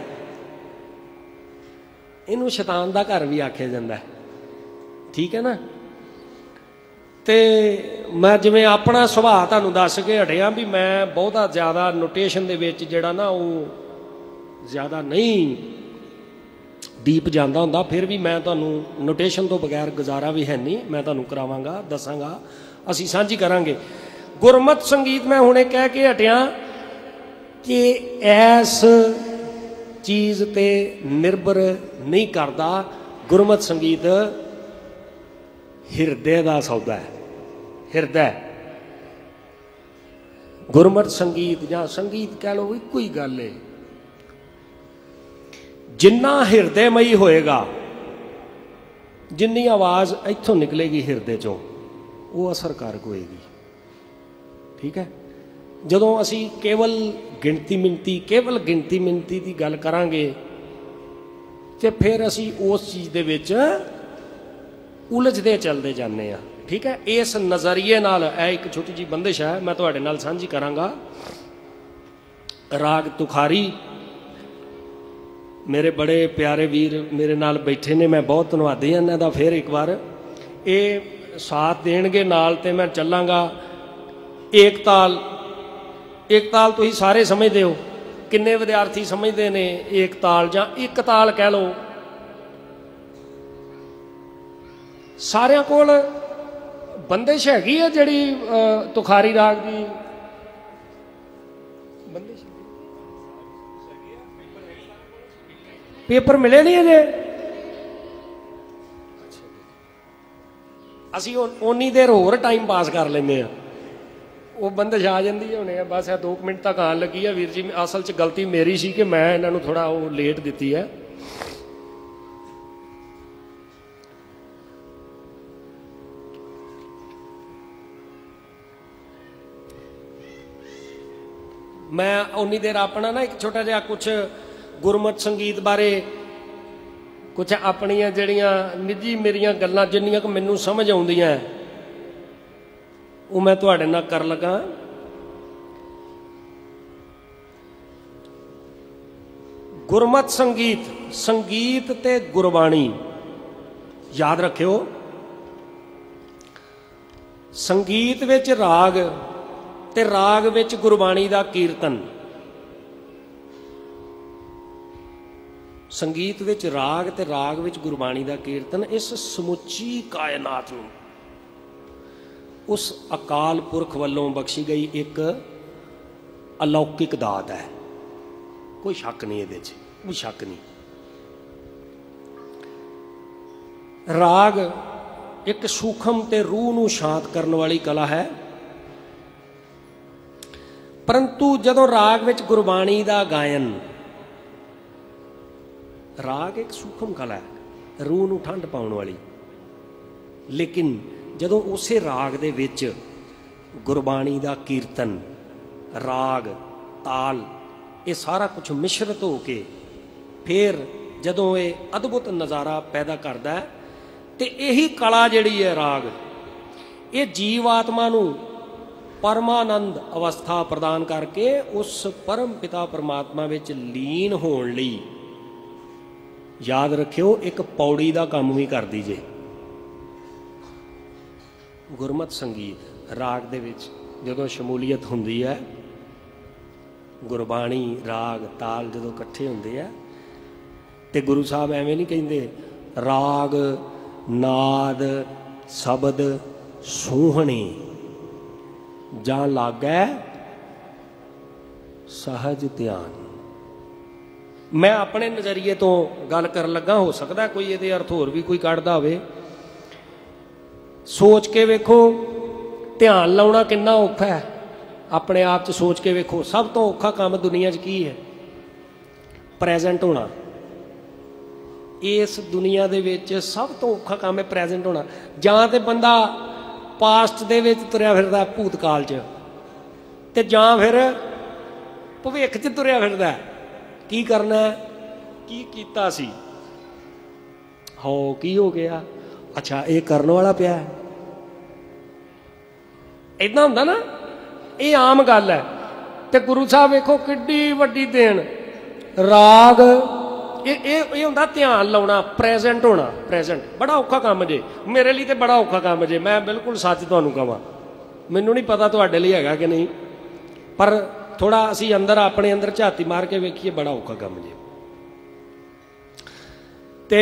इनू शैतान का घर भी आख्या जाता है, ठीक है ना। तो मैं जिवें अपना सुभाव तुहानूं दस के हटिया भी मैं बहुता ज़्यादा नोटेशन दे विच जिहड़ा ना वो ज़्यादा नहीं डीप जाता हुंदा, फिर भी मैं तुहानूं नोटेशन तो बगैर गुजारा भी है नहीं, मैं तुहानूं करावांगा, दसांगा, असीं सांझी करांगे। गुरमत संगीत मैं हुणे कह के हटिया कि ऐस चीज़ ते निर्भर नहीं करता। गुरमत संगीत हिरदे का सौदा है, हिरदे। गुरमत संगीत या संगीत कह लो इक्को ही गल है। जिन्ना हिरदेमई होएगा, जिन्नी आवाज़ इत्थों निकलेगी हिरदे चों, वो असरकारक होएगी, ठीक है। जदों असी केवल गिणती मिनती केवल गिणती मिनती की गल करांगे तो फिर असी उस चीज़ दे विच उलझदे चलते जाने आ, ठीक है। इस नज़रिए नाल ए एक छोटी जी बंदिश है, मैं तुहाडे नाल सांझी करांगा। राग तुखारी मेरे बड़े प्यारे वीर मेरे नाल बैठे ने, मैं बहुत धन्नवादी हाँ इन्हां दा। फिर एक बार ये साथ देणगे नाल ते मैं चलांगा। एक ताल, एक ताल तुसीं सारे समझदे हो, किन्ने विद्यार्थी समझते ने एक ताल जां एक ताल कह लो। सारिਆਂ कोल बंदिश हैगी है जिहड़ी तुखारी राग की बंदिश? पेपर मिले नहीं अजे? असी उन्नी देर होर टाइम पास कर लेंगे, वो बंदिश आ जाती है हुणे। बस दो मिनट तक आन लगी है वीर जी। असल च गलती मेरी सी कि मैं इन्हों थोड़ा वो लेट दी है। मैं उन्नी देर अपना ना एक छोटा जिहा कुछ गुरमत संगीत बारे कुछ अपनियां जड़ियां निजी मेरियां गल्लां जिन्नियां कि मैनूं समझ आउंदियां वो मैं तुहाडे नाल कर लगा। गुरमत संगीत, संगीत ते गुरबाणी याद रखियो। संगीत विच राग ते राग विच गुरबाणी दा कीर्तन, संगीत विच राग ते राग विच गुरबाणी दा कीर्तन, इस समुची कायनात नूं उस अकाल पुरख वालों बख्शी गई एक अलौकिक दात है, कोई शक नहीं इहदे च, कोई शक नहीं। राग एक सूखम ते रूह नूं शांत करने वाली कला है, परंतु जदों राग विच गुरबाणी दा गायन, राग एक सूखम कला है रूह नूं ठंड पाउण वाली, लेकिन जदों उसे राग दे विच गुरबाणी दा कीर्तन, राग ताल, ये सारा कुछ मिश्रित हो के फिर जदों ये अद्भुत नज़ारा पैदा करता है, तो यही कला जिहड़ी है राग, ये जीव आत्मा नूं परमानंद अवस्था प्रदान करके उस परम पिता परमात्मा विच लीन होण लई, याद रखियो, एक पौड़ी का काम भी कर दीजे। गुरमत संगीत राग दे विच जदों शमूलीयत हुंदी है, गुरबाणी राग ताल जदों इकट्ठे हुंदे है, ते गुरु साहब एवें नहीं कहिंदे राग नाद शब्द सूहणे जां लागै सहज ध्यान। मैं अपने नज़रिए तो गल कर लगा, हो सकता कोई ये अर्थ होर भी कोई कढ़दा होवे। सोच के वेखो ध्यान लाउणा कितना औखा है। अपने आप च सोच के वेखो सब तो औखा काम दुनिया च की है? प्रैजेंट होना। इस दुनिया दे विच सब तो औखा काम है प्रैजेंट होना। जां ते बंदा पास्ट दे विच तुरिया फिरदा भूतकाल च, ते जां फिर भविख च तुरिया फिरदा। की करना है? की कीता सी, हो की हो गया, अच्छा ये करने वाला पिया है। इदां हुंदा ना, ये आम गल है। ते गुरु साहब वेखो किड्डी वड्डी देन राग, ये ये हुंदा ध्यान लाउणा, प्रैजेंट होना। प्रैजेंट बड़ा औखा काम जे, मेरे लिए तो बड़ा औखा काम जे। मैं बिल्कुल सच तुहानूं कहां, मैनूं नहीं पता तुहाडे लिए हैगा कि नहीं, पर थोड़ा असी अंदर अपने अंदर झाती मार के वेखीए, बड़ा औखा काम जे। ते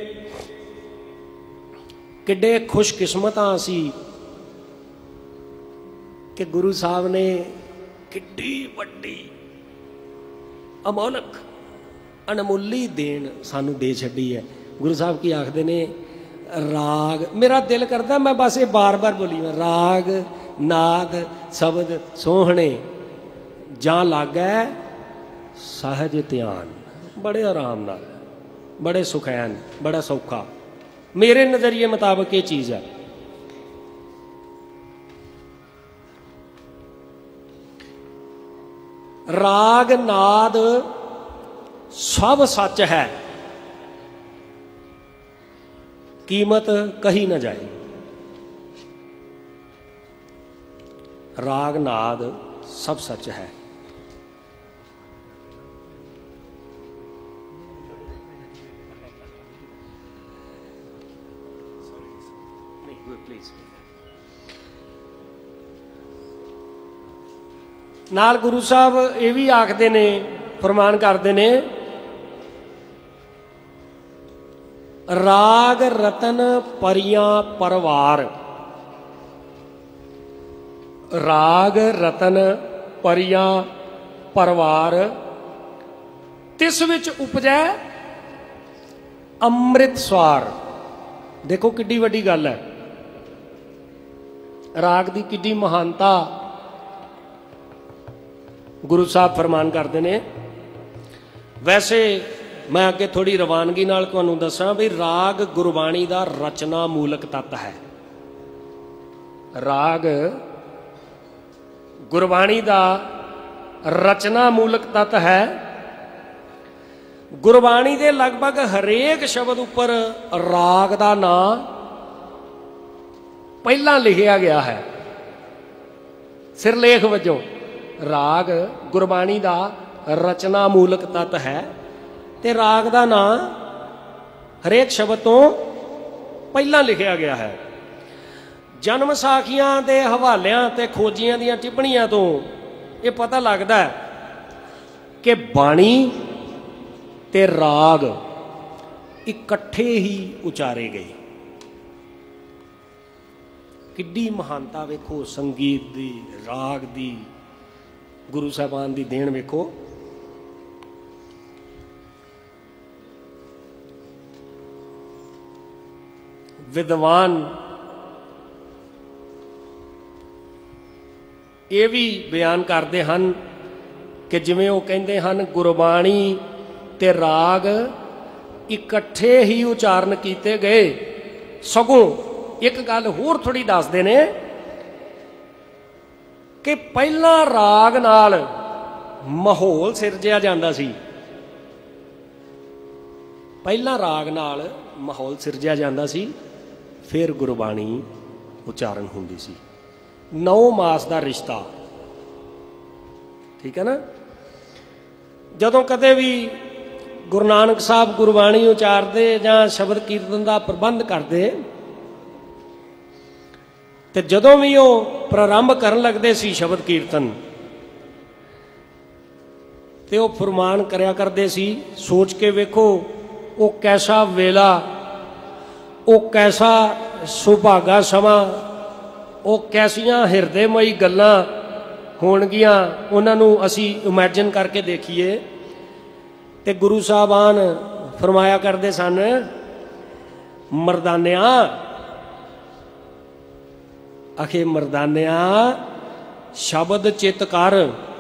किड्डे खुशकिस्मत हाँ असी कि गुरु साहब ने किड्डी वड्डी अमोलक अनमुली देन सानू दे छड्डी है। गुरु साहब की आखदे ने राग, मेरा दिल करता मैं बस ये बार बार बोली मैं, राग नाद शब्द सोहने जां लागै सहज ध्यान, बड़े आराम नाल, बड़े सुखैन, बड़ा सौखा। मेरे नज़रिए मुताबिक ये चीज़ है। राग नाद सब सच है, कीमत कही न जाए। राग नाद सब सच है। नाल गुरु साहब ये भी आखते ने, फरमान करते ने, राग रतन परियां परवार, राग रतन परियां परवार, तिस विच उपजै अमृत स्वार। देखो किड्डी वड्डी गल है, राग दी किड्डी महानता गुरु साहब फरमान करते हैं। वैसे मैं अगे थोड़ी रवानगी नाल तुहानूं दसां भी राग गुरबाणी का रचना मूलक तत्त है। राग गुरबाणी का रचना मूलक तत्त है। गुरबाणी के लगभग हरेक शब्द उपर राग का नाम पहला लिखिया गया है, सिरलेख वजों। राग गुरबाणी का रचना मूलक तत्त है, ते राग का नाम हरेक शब्द तो पहला लिखिया गया है। जन्म साखियां के हवालियां ते खोजियां दियां टिप्पणियां तो ये पता लगता है कि बाणी ते राग इकट्ठे ही उचारे गए। किड्डी महानता वेखो संगीत दी, राग दी, गुरु साहबान दी देन वेखो। विद्वान ये भी बयान करते हैं कि जिवें वो कहते हैं गुरबाणी ते राग इकट्ठे ही उचारण किए गए। सगों एक गल होर थोड़ी दसदे ने कि पहला राग नाल माहौल सिरजिया जांदा सी। पहला राग नाल माहौल सिरजिया जांदा सी, फिर गुरबाणी उचारण हुंदी सी। नौ मास का रिश्ता, ठीक है ना। जदों कदे भी गुरु नानक साहब गुरबाणी उचारते जां शब्द कीर्तन का प्रबंध करते, तो जदों भी वो प्रारंभ करन लगते सी शब्द कीर्तन, तो वो फरमान करया करते सी, सोच के वेखो वो कैसा वेला, वो कैसा सुभागा समा, वो कैसियां हिरदेमई गल्लां होणगियां, उन्होंने असी इमैजिन करके देखिए। तो गुरु साहबान फरमाया करते सन, मरदानिया अखे मर्दानिया शब्द चित कर,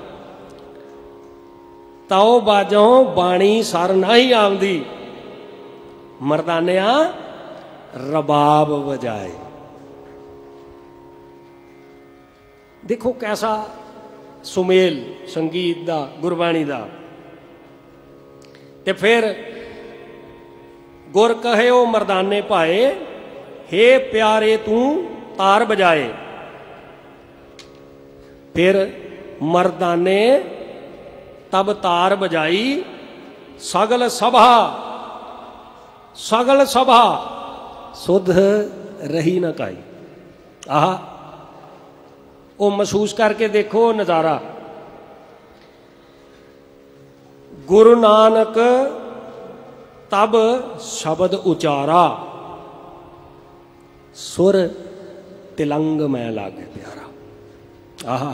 ताओ बाजों बाणी सर नहीं आंदी, मर्दानिया रबाब बजाए। देखो कैसा सुमेल संगीत दा, गुरबाणी दा। ते फिर गुर कहे ओ मर्दाने भाए, हे प्यारे तू तार बजाए। फिर मर्दाने तब तार बजाई, सगल सभा सगल सभा सुध रही न काई। आह वो महसूस करके देखो नज़ारा। गुरु नानक तब शब्द उचारा, सुर तिलंग में लागे प्यारा। आह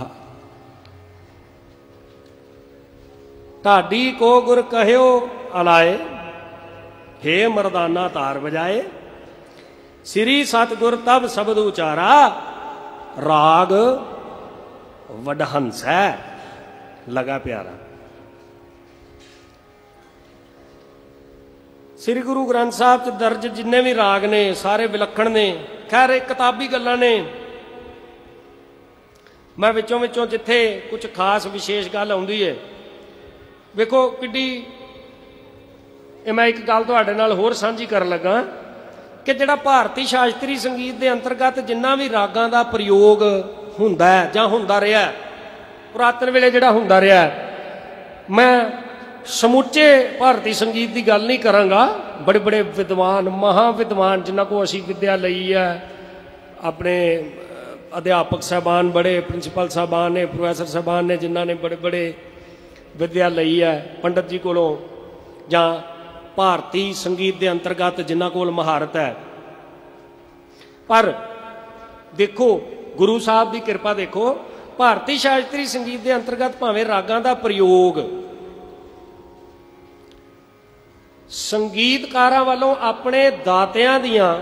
ढाडी को गुर कहो अलाए, हे मर्दाना तार बजाए। श्री सतगुर तब शब्द उचारा, राग वडहंस है लगा प्यारा। श्री गुरु ग्रंथ साहब च दर्ज जिन्ने भी राग ने सारे विलखण ने। खैर एक किताबी गल्लां ने, मैं विचों विचों जिथे कुछ खास विशेष गल आउंदी है, वेखो किड्डी मैं एक गल तुहाडे नाल होर सांझी करन लगा कि जिहड़ा भारती शास्त्री संगीत के अंतर्गत जिन्ना भी रागां दा प्रयोग हुंदा है जां हुंदा रहा है, पुरातन वेले जिहड़ा हुंदा रहा है, मैं समूचे भारती संगीत की गल नहीं करांगा। बड़े बड़े विद्वान महाविद्वान जिन्हां को असीं विद्या लई है, अपने अध्यापक साहबान, बड़े प्रिंसीपल साहबान ने, प्रोफैसर साहबान ने, जिन्हां ने बड़े बड़े विद्या लई है पंडित जी कोलों, जां भारती संगीत के अंतर्गत जिन्हां कोल महारत है। पर देखो गुरु साहब की कृपा देखो, भारती शास्त्री संगीत के अंतर्गत भावें रागां दा प्रयोग संगीतकारां वालों अपने दातियां दियां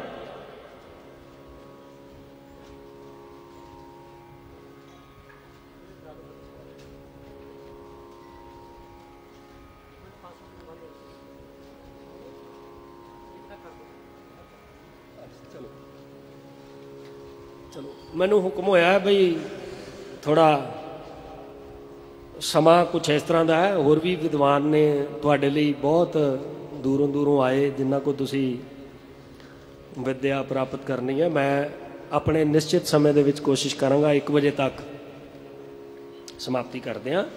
मैनू हुक्म होया बई थोड़ा समा कुछ इस तरह का है। होर भी विद्वान ने तुहाडे लई बहुत दूरों दूरों आए जिन्हां को तुसी विद्या प्राप्त करनी है। मैं अपने निश्चित समय दे विच कोशिश करांगा एक बजे तक समाप्ति करदे हां।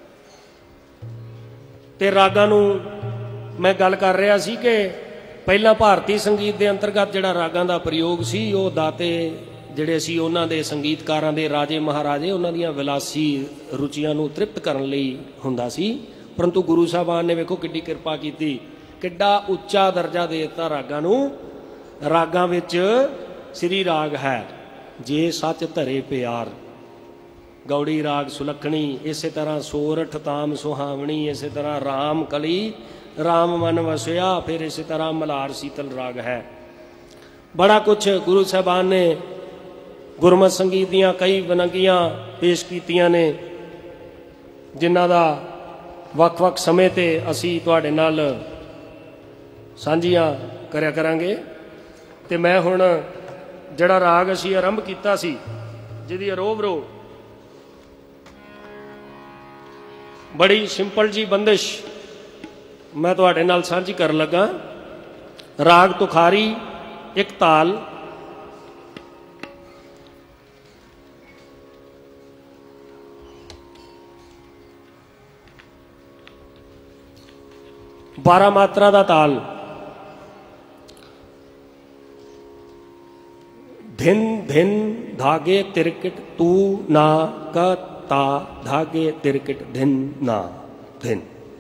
ते रागां नूं मैं गल कर रहा सी कि पहला भारती संगीत के अंतर्गत जिहड़ा रागां दा प्रयोग सी, वो दाते ਜਿਹੜੇ ਸੀ ਉਹਨਾਂ ਦੇ ਸੰਗੀਤਕਾਰਾਂ ਦੇ ਰਾਜੇ ਮਹਾਰਾਜੇ ਉਹਨਾਂ ਦੀਆਂ ਵਿਲਾਸੀ ਰੁਚੀਆਂ ਨੂੰ ਤ੍ਰਿਪਤ ਕਰਨ ਲਈ ਹੁੰਦਾ ਸੀ। ਪਰੰਤੂ ਗੁਰੂ ਸਾਹਿਬਾਨ ਨੇ ਵੇਖੋ ਕਿੱਡੀ ਕਿਰਪਾ ਕੀਤੀ, ਕਿੱਡਾ ਉੱਚਾ ਦਰਜਾ ਦੇ ਦਿੱਤਾ ਰਾਗਾਂ ਨੂੰ। ਰਾਗਾਂ ਵਿੱਚ ਸ੍ਰੀ ਰਾਗ ਹੈ ਜੇ ਸੱਚ ਧਰੇ ਪਿਆਰ, ਗੌੜੀ ਰਾਗ ਸੁਲੱਖਣੀ, ਇਸੇ ਤਰ੍ਹਾਂ ਸੋਰਠ ਤਾਮ ਸੁਹਾਵਣੀ, ਇਸੇ ਤਰ੍ਹਾਂ ਰਾਮ ਕਲੀ ਰਾਮ ਮਨ ਵਸਿਆ, ਫਿਰ ਇਸੇ ਤਰ੍ਹਾਂ ਮਲਾਰ ਸੀਤਲ ਰਾਗ है। बड़ा कुछ गुरु साहबान ने गुरमत संगीत दियाँ कई वनंगियाँ पेश कीतियां ने, जिन्हां दा वख वख समय ते असी तुहाडे नाल सांझियां करया करांगे। ते मैं हुण जिहड़ा राग असी आरंभ कीता सी, जिहदी अरोब रो बड़ी सिंपल जी बंदिश मैं तुहाडे नाल सांझी करन लगा। राग तुखारी, एक ताल, बारह मात्रा दा ताल, धिन धिन धागे तिरकिट तू ना क ता धागे तिरकिट धिन ना धिन,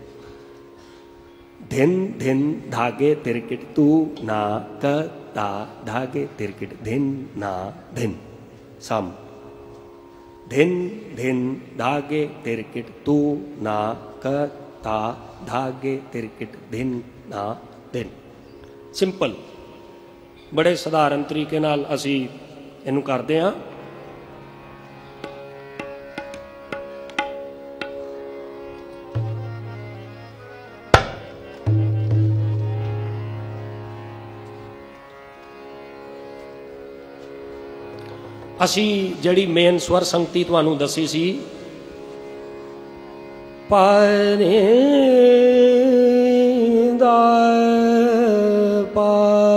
धिन धिन धागे तिरकिट तू ना क ता धागे तिरकिट धिन ना धिन सम, धिन धिन धागे तिरकिट तू ना क ता धागे तिरकिट धिन ना धिन। सिंपल बड़े साधारण तरीके नाल असी इनू करते हैं। असी जड़ी मेन स्वर संगति तुहानू दसी सी पाने दा पा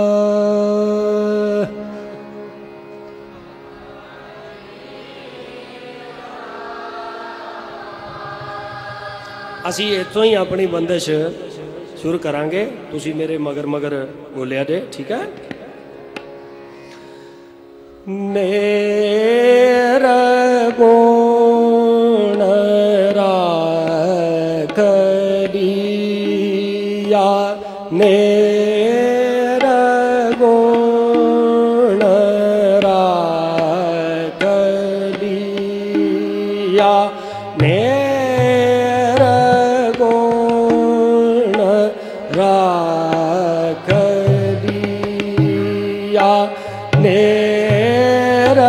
असी इत्थों ही अपनी बंदिश शुरू करांगे। तुसी मेरे मगर मगर बोलिया जे, ठीक है। नेर गुण राखलिया नेर गुण राखलिया नेर गुण राखलिया नेर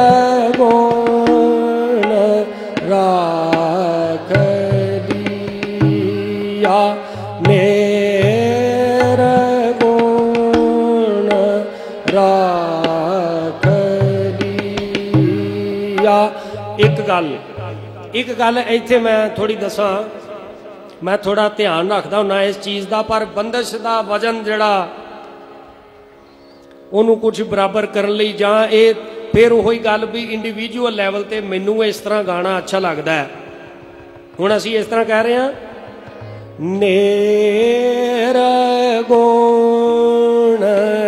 गुण राखलिया नेर गुण राखलिया। एक गल एक गल इत्थे मैं थोड़ी दसा, मैं थोड़ा ध्यान रखता हूं इस चीज़ का, पर बंदिश का वजन जड़ा ਉਹਨੂੰ कुछ बराबर करने ਲਈ ਜਾਂ ਇਹ फिर ਉਹੀ गल भी इंडिविजुअल लैवल ਤੇ ਮੈਨੂੰ इस तरह गाना अच्छा लगता है। ਹੁਣ ਅਸੀਂ इस तरह कह रहे हैं नेर गुण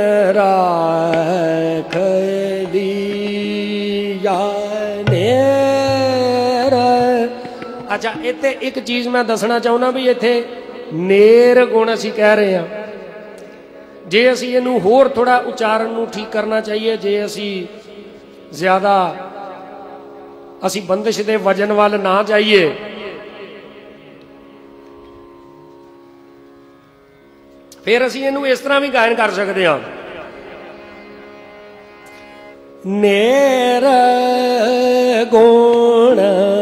राखलिया नेर। अच्छा इत्थे एक चीज़ मैं दसना चाहुंदा भी इत्थे नेर गुण ਅਸੀਂ कह रहे हैं, जे असी इनू होर थोड़ा उच्चारण नू ठीक करना चाहिए, जे असी ज़्यादा असी बंदिश दे वजन वाल ना जाइए फिर असी इनू इस तरह भी गायन कर सकते हैं। नेर गुण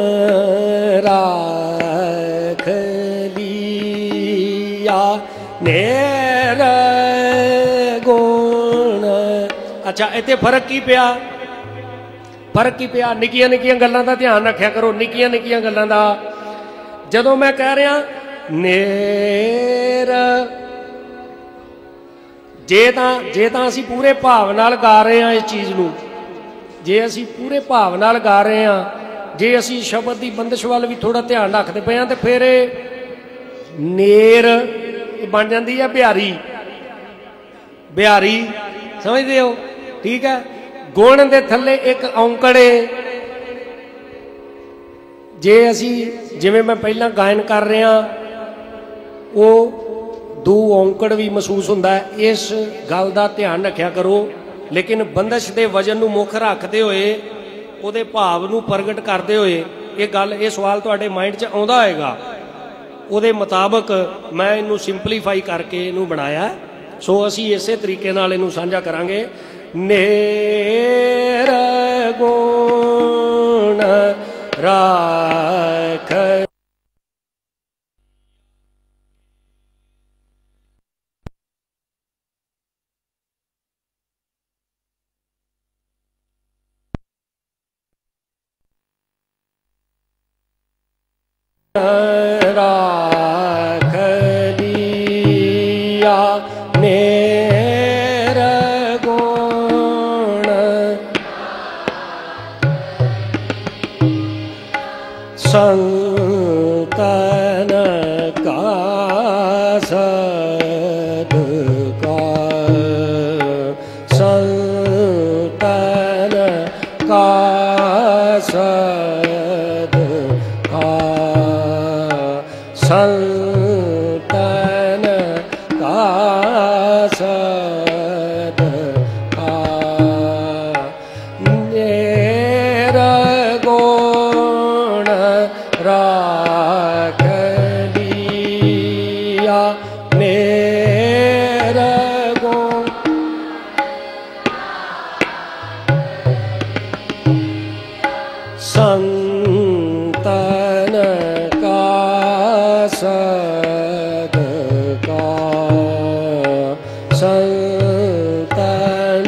राखलिया नेर गुण। अच्छा इत्थे फर्क की पिया, फर्क की पिया निक्कियां निक्कियां गल्लां दा ध्यान रखा करो। निक्कियां निक्कियां गल्लां दा जदों मैं कह रहा नेर, जे तां जे तां असीं पूरे भाव नाल गा रहे हैं इस चीज़ नूं, जे असीं पूरे भाव नाल गा रहे हैं, जे असीं शब्द की बंदिश वाल भी थोड़ा ध्यान रखते पे हैं तो फिर नेर बन जाती है बिहारी बिहारी, समझते हो, ठीक है। गुण दे थले एक औंकड़े, जे असी जिवें मैं पहला गायन कर रहा वो दो औंकड़ भी महसूस होता है। इस गल का ध्यान रखा करो, लेकिन बंदिश के वजन नूं मुख रखते हुए उहदे भाव नूं प्रगट करते हुए ये गल ये सवाल तुहाडे माइंड च आउंदा होएगा, उहदे मुताबक मैं इनू सिंपलीफाई करके इनू बनाया। सो असी इसे तरीके नाल इनू साझा करांगे। नेर गुण राख राखलिया नेर गुण संतन का सदकार संतन का संतन का सदकार नेर गुण रा सदका संतन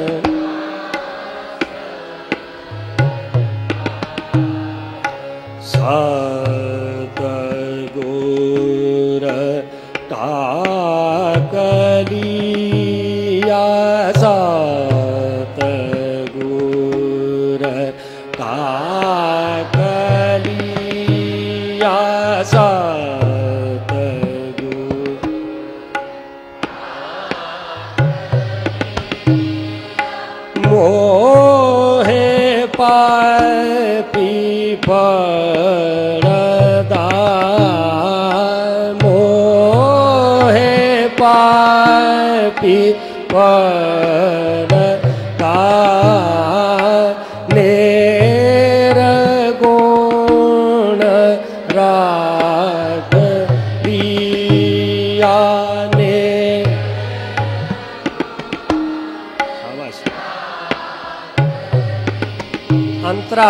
सतगुर टाकलिया सतगुर टाकलिया सतगुर मोहे पापी पड़दा मोहे पापी पड़दा निर्गुण राग प्रिया ने अंतरा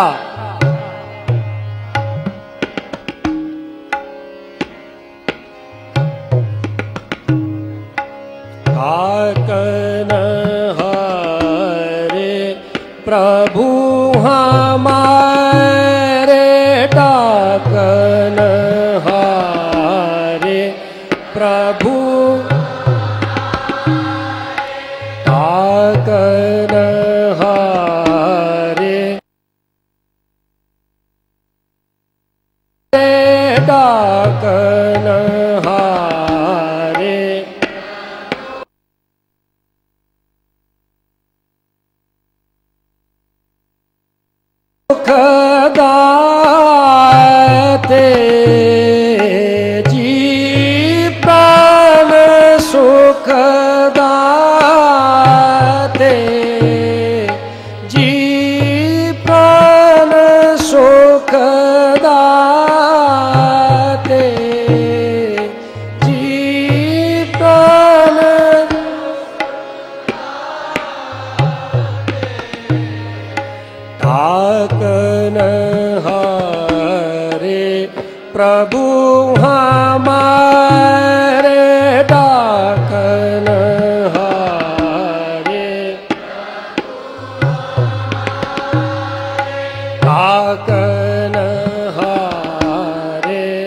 डाकन हरे प्रभु हमारे डाकन हरे प्रभु डाकन हरे डाकन हारे सुख दाते जी प्राण सुख दाते जी प्राण सुख दाते जी प्राण डाकन हरे प्रभु हमारे डाकन हरे डाकन हरे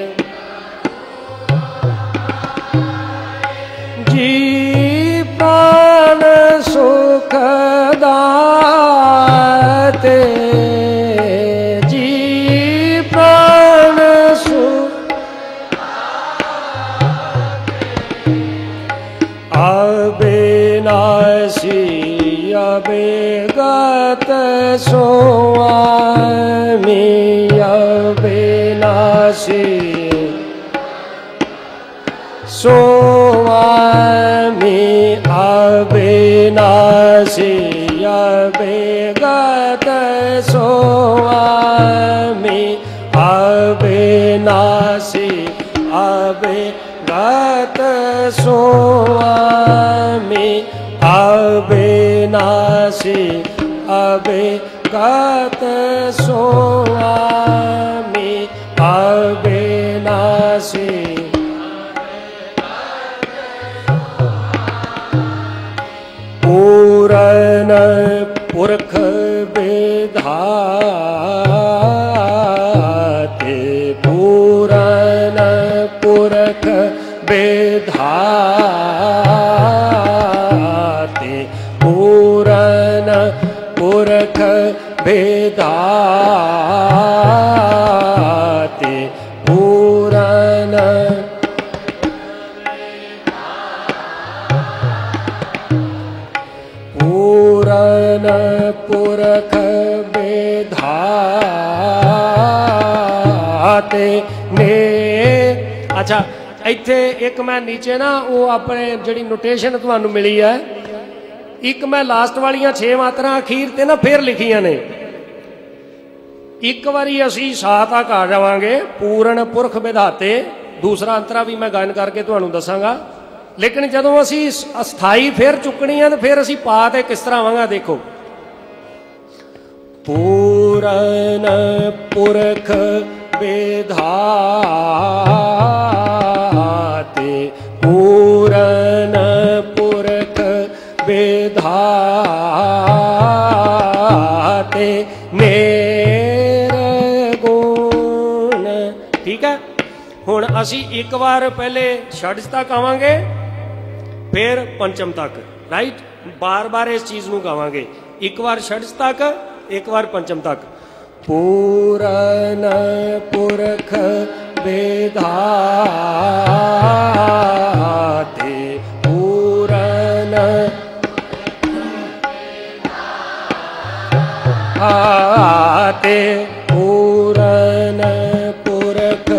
जी प्राण सुख दाते जी प्राण सुख अविनाशी अविगत स्वामी अविनाशी स्वामी अविनाशी अविगत स्वामी अविनाशी अविगत स्वामी अविनाशी अविगत स्वामी अविनाशी पूरन पुरख विधाते पूरन पुरख विधाते पूरन पुरख विधाते पूरन पूरन पुरख विधाते ने। अच्छा इत्थे एक मैं नीचे ना वो अपने जिहड़ी नोटेशन तुहानू मिली है एक मैं लास्ट वालियां छे मात्रा अखीर ते ना फिर लिखियां ने। एक बारी असी सा तक आ जावांगे पूर्ण पुरख विधाते, दूसरा अंतरा भी मैं गायन करके तुहानू दसांगा। लेकिन जदों असी अस्थाई फिर चुकनी है तो फिर असी पा ते किस तरह आवांगा। देखो पूर्ण पुरख विधाते पूरन पुरख विधाते निर्गुण। ठीक है, हुण असी एक बार पहले छड़ तक आवांगे फिर पंचम तक, राइट। बार बार इस चीज नूं गावांगे, एक बार छड़ तक एक बार पंचम तक। पूरन पुरख विधाते पूरन आते पूरन पुरख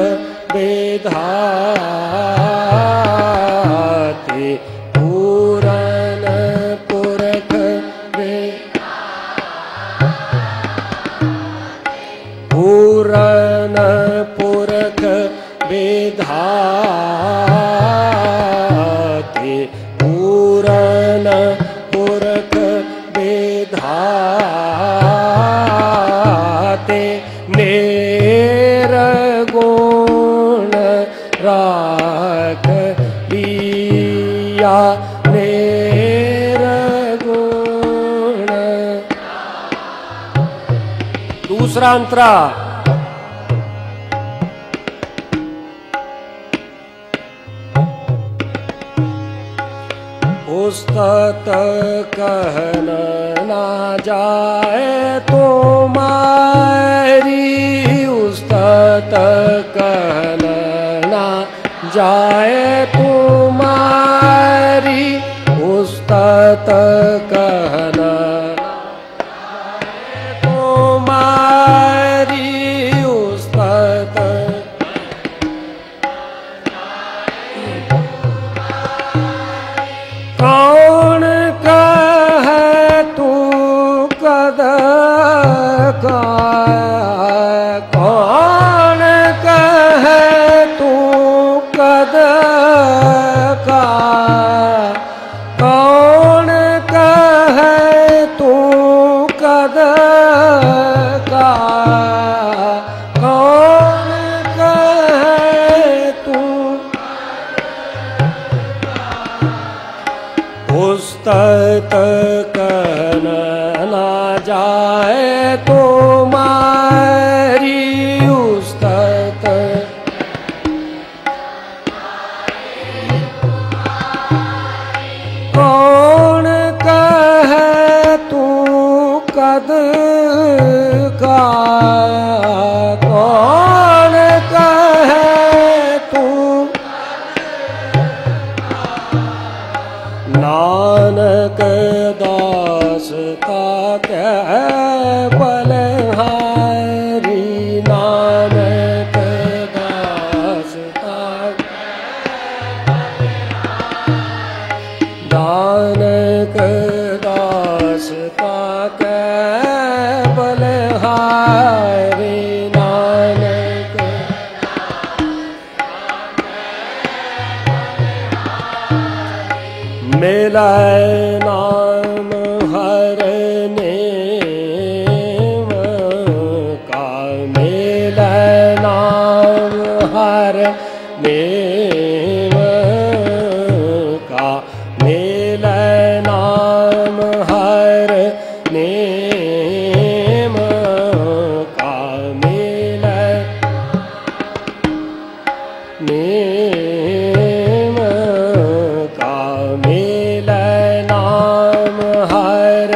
विधाते पूरन पुरख पूरन पुरख विधाते पूरन पुरख विधाते निर्गुण राख लिया निर्गुण। दूसरा अंतरा, उस्तत कहन ना जाए तुम्हारी, उस्तत कहन ना जाए तुम्हारी, उस्तत कहन तुम्हारी, उस्तत कौन कहे तू कद का, कौन कहे तू कद का, कौन कहे तू कद का, कौन कहे तू उस्तत कहन ना जाए तुम्हारी, उस्तत कौन कहे तू कद का, कौन कहे तू नानक दास ताकै बलहारी, नानक दास नानक दास ताकै बलहारी, नानक मिलै नाम हर नेम का, मिलै नाम हर नेम का, मिलै नाम हर नेम का, मिलै नेम का, मिलै नाम हर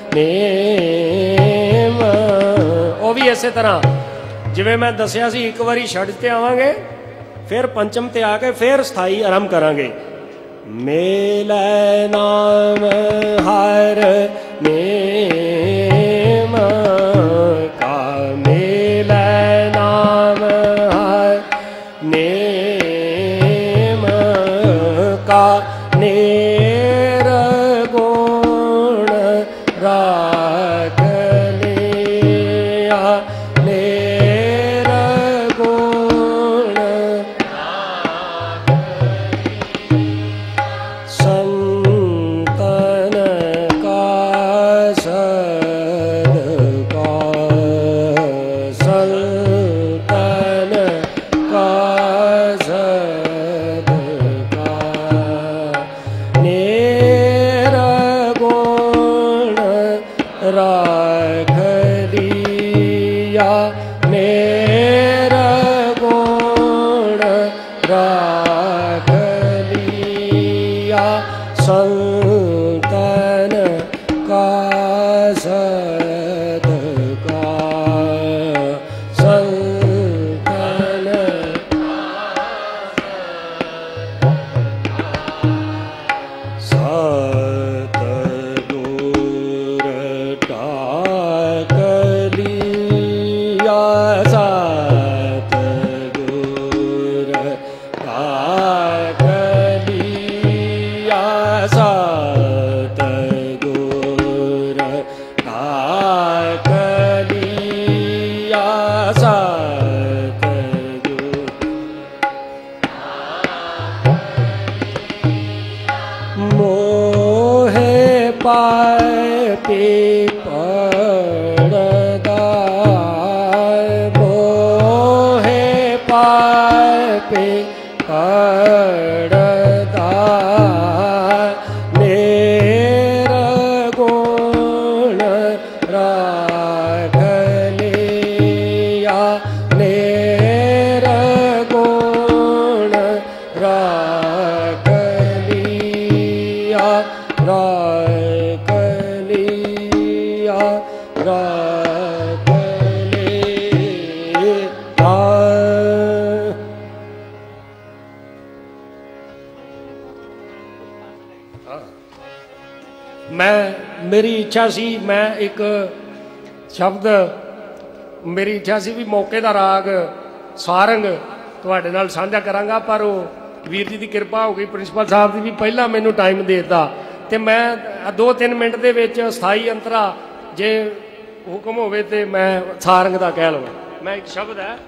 नेम। ਉਹ ਵੀ ਇਸੇ ਤਰ੍ਹਾਂ ਜਿਵੇਂ ਮੈਂ ਦੱਸਿਆ ਸੀ, ਇੱਕ ਵਾਰੀ ਛੱਡ ਤੇ ਆਵਾਂਗੇ फिर पंचम ते आके फिर स्थाई आरंभ करांगे। मिलै नाम हर नेम का, मिलै नाम हर नेम का, निर्गुण राख लिया, निर्गुण संतन का सदका, संतन राख लिया निर्गुण राख लिया संतन का सदका संतन सतगुर टाक लिया सतगुर टाक लिया सतगुर टाक लिया सतगुर मोहे पाए पे पड़दा मोहे पाए पे पड़दा निर्गुण राख लिया निर्गुण राख लिया राख लिया राख लिया। मैं मेरी इच्छा सी मैं एक शब्द मेरी इच्छा सी भी मौके का राग सारंग तुहाडे नाल साझा करांगा पर वो वीर जी की कृपा हो गई प्रिंसीपल साहब की भी पहला मैनू टाइम देता तो मैं दो तीन मिनट के स्थाई अंतरा जे हुक्म होवे ते मैं सारंग का कह लवां। मैं एक शब्द है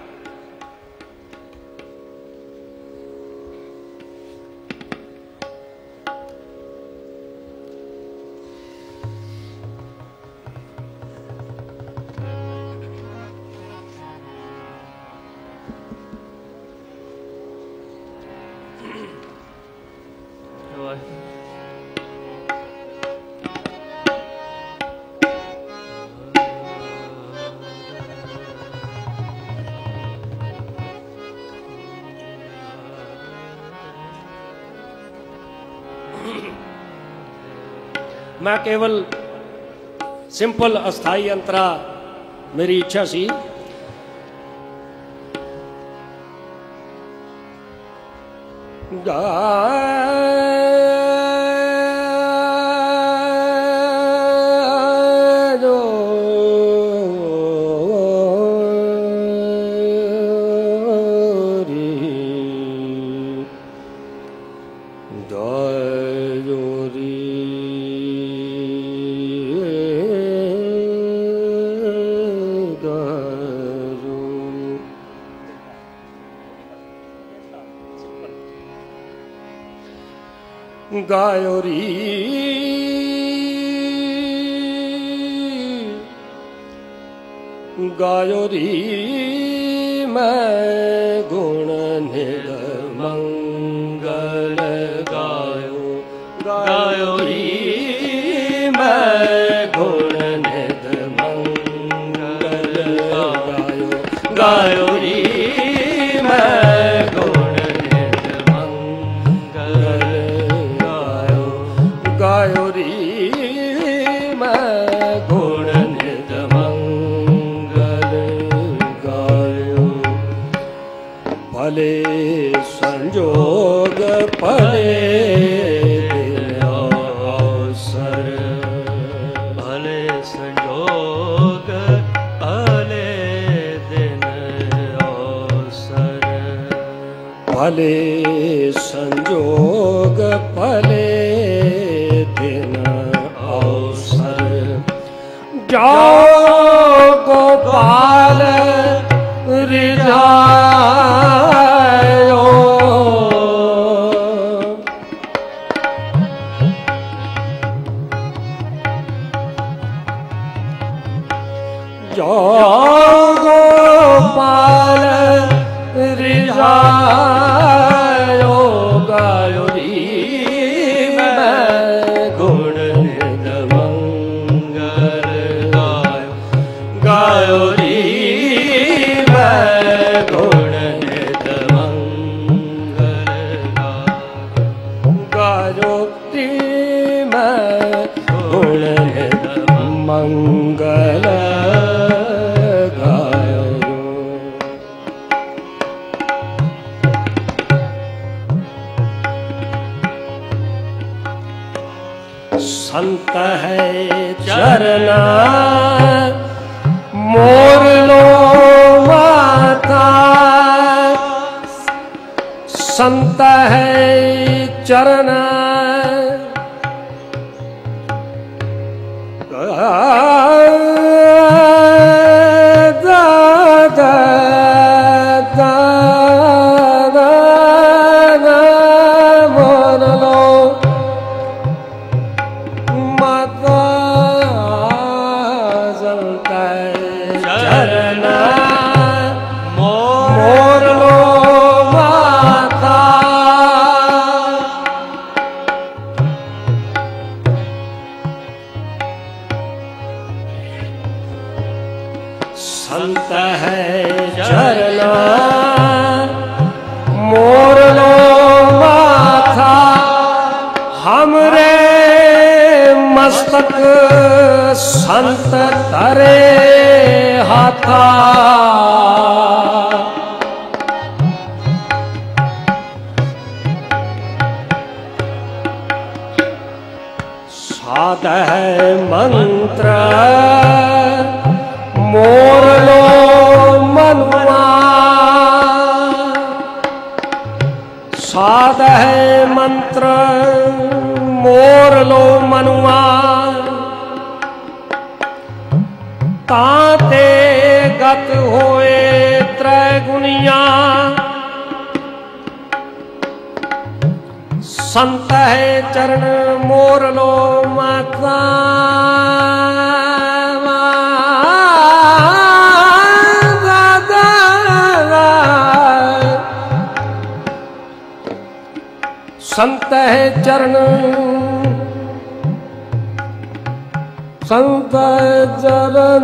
मैं केवल सिंपल अस्थाई अंतरा मेरी इच्छा सी गा गायो री गायो री मैं गुण निध मंगल गायो गायो री मैं गुण निध मंगल गायो गायो री मैं गुण निध मंगल गायो री मैं गुण निध मंगल गायो भले संजोग भले अवसर भले संजोग भले दिन अवसर भले संजोग भले जाओ गोपाल रिझायो जाओ गोपाल रिझायो गायो री मैं गुण निध मंगल गायो री मैं गुण नित मंगल गायो री मैं गुण नित मंगल गायो। संत है चरना मोर लो माता, संत है चरना संत है चरना मोर लो माथा, हमरे मस्तक संत तरे हाथा। साध है मंत्र मोर लो मनुआ, साध है मंत्र मोर लो मनुआ। ताते गत होए त्रैगुनिया, संत है चरण मोर लो माता। संत है चरण संत है चरण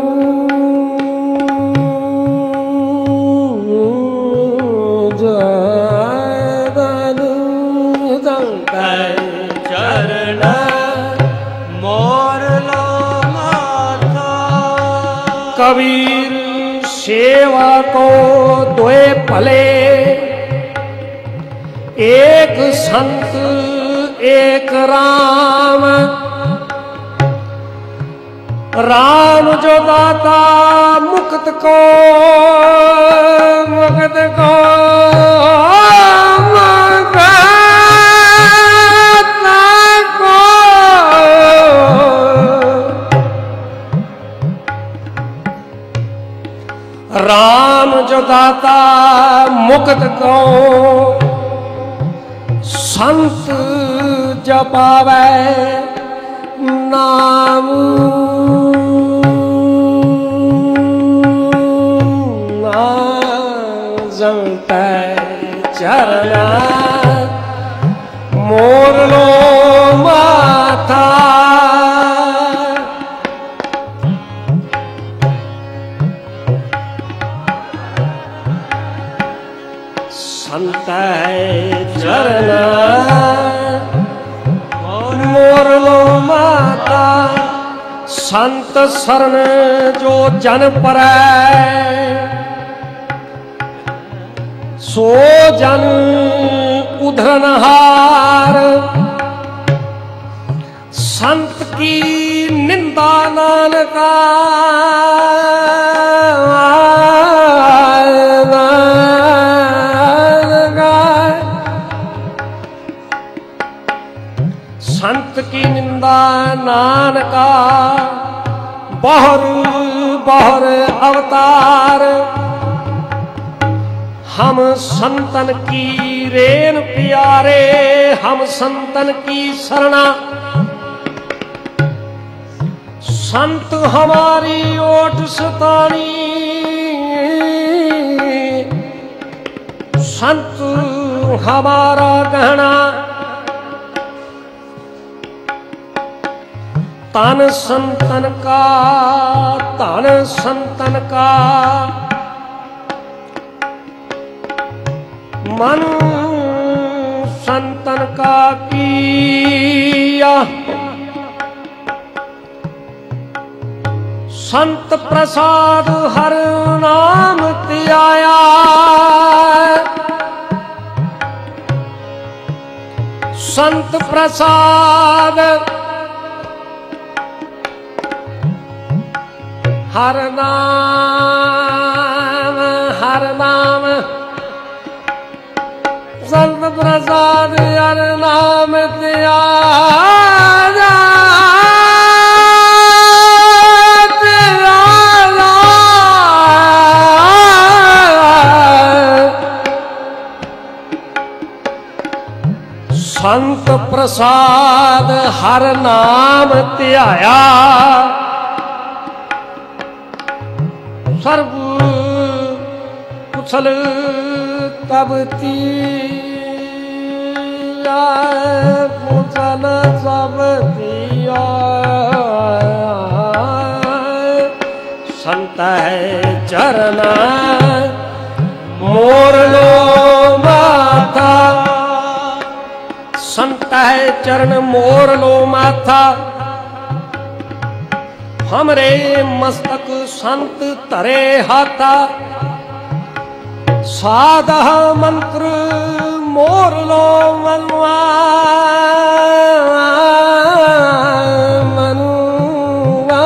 संत है चरण मोर लो माथा। कबीर सेवा को दोए भले, एक संत एक राम। राम जो दाता मुक्त को, मुक्त को को राम जो दाता मुक्त को, संत जपावे नाम। संत चरना मोर लो माथा। संत है चरना मोर लो माता। संत शरण जो जन परै, सो जन उधरनहार। संत की निंदा नानका, संत की निंदा नानका। बहर बहर अवतार, हम संतन की रेन प्यारे। हम संतन की शरणा, संत हमारी ओट सतानी। संत हमारा गहना, तन संतन का धन संतन का मन संतन का किया। संत प्रसाद हर नाम त्याया। संत प्रसाद हर नाम हर नाम संत प्रसाद हर नाम त्याया। संत प्रसाद हर नाम त्याया। सर्व कुशल तब तिया। कुशल सब तिया। संत है चरण मोर लो माथा। संत है चरण मोर लो माथा। हमरे मस्तक संत धरे हाथा। साधा मंत्र मोर लो मनवा। मनुआ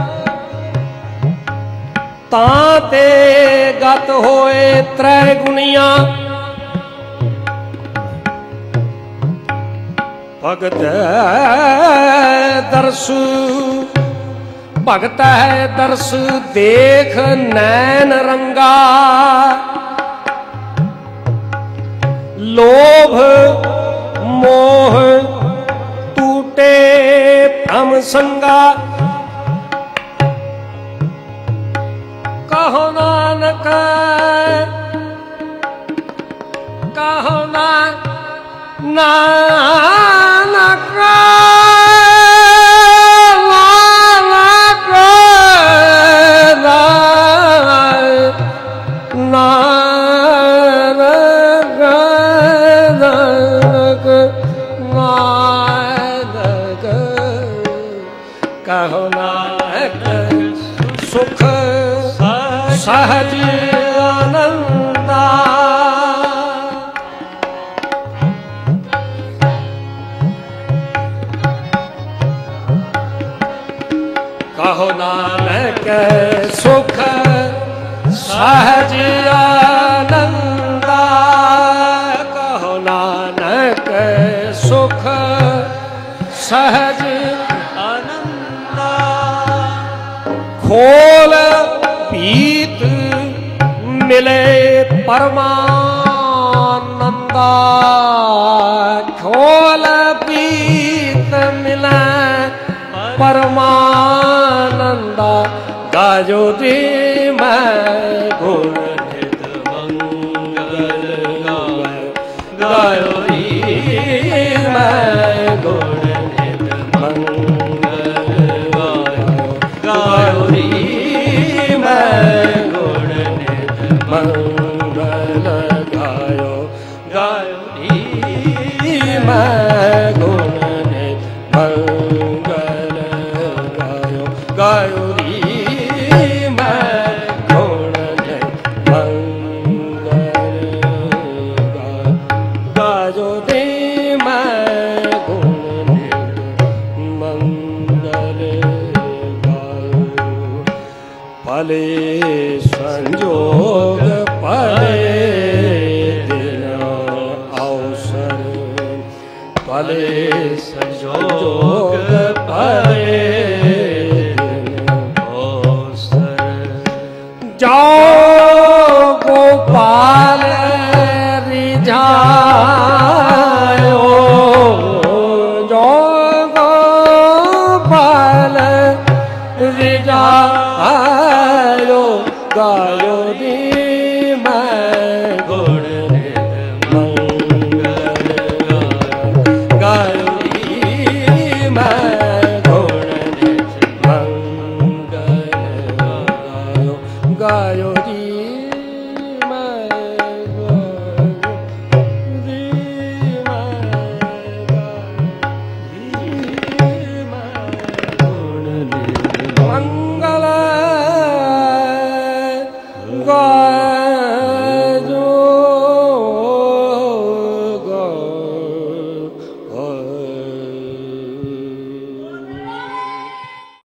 ताते गत होए त्रै गुनिया। भगत दर्श भगत है दर्श देख नैन रंगा। लोभ मोह टूटे भ्रम संगा। कहो नानक कहो ना नानक नानक नानक नानक कहो नानक सुख सहज आनंदा। कहो नानक सुख सहज आनंदा। कहो नानक सुख सहज आनंदा। खोल पीत मिले परमानंदा। खोल पीत मिले परमानंदा। गाजो दे मैं गुण नित मंगल गावे। गायो री मैं गुण नित मंगल गायो। गायो री मैं गुण नित मंगल गायो। गायो री मैं गुण नित मंगल गायो। गायो री मैं गुण नित मंगल गायो। गायो रे मैं गुण नित मंगल गायो। भले संजोग भले दिन अवसर। भले संजोग भले जाओ गोपाल रिझायो। जाओ गोपाल रिझायो। गायो दी मैं गुण नित मंगल गायो। गायो दी मैं गुण गायो जी मंगल गा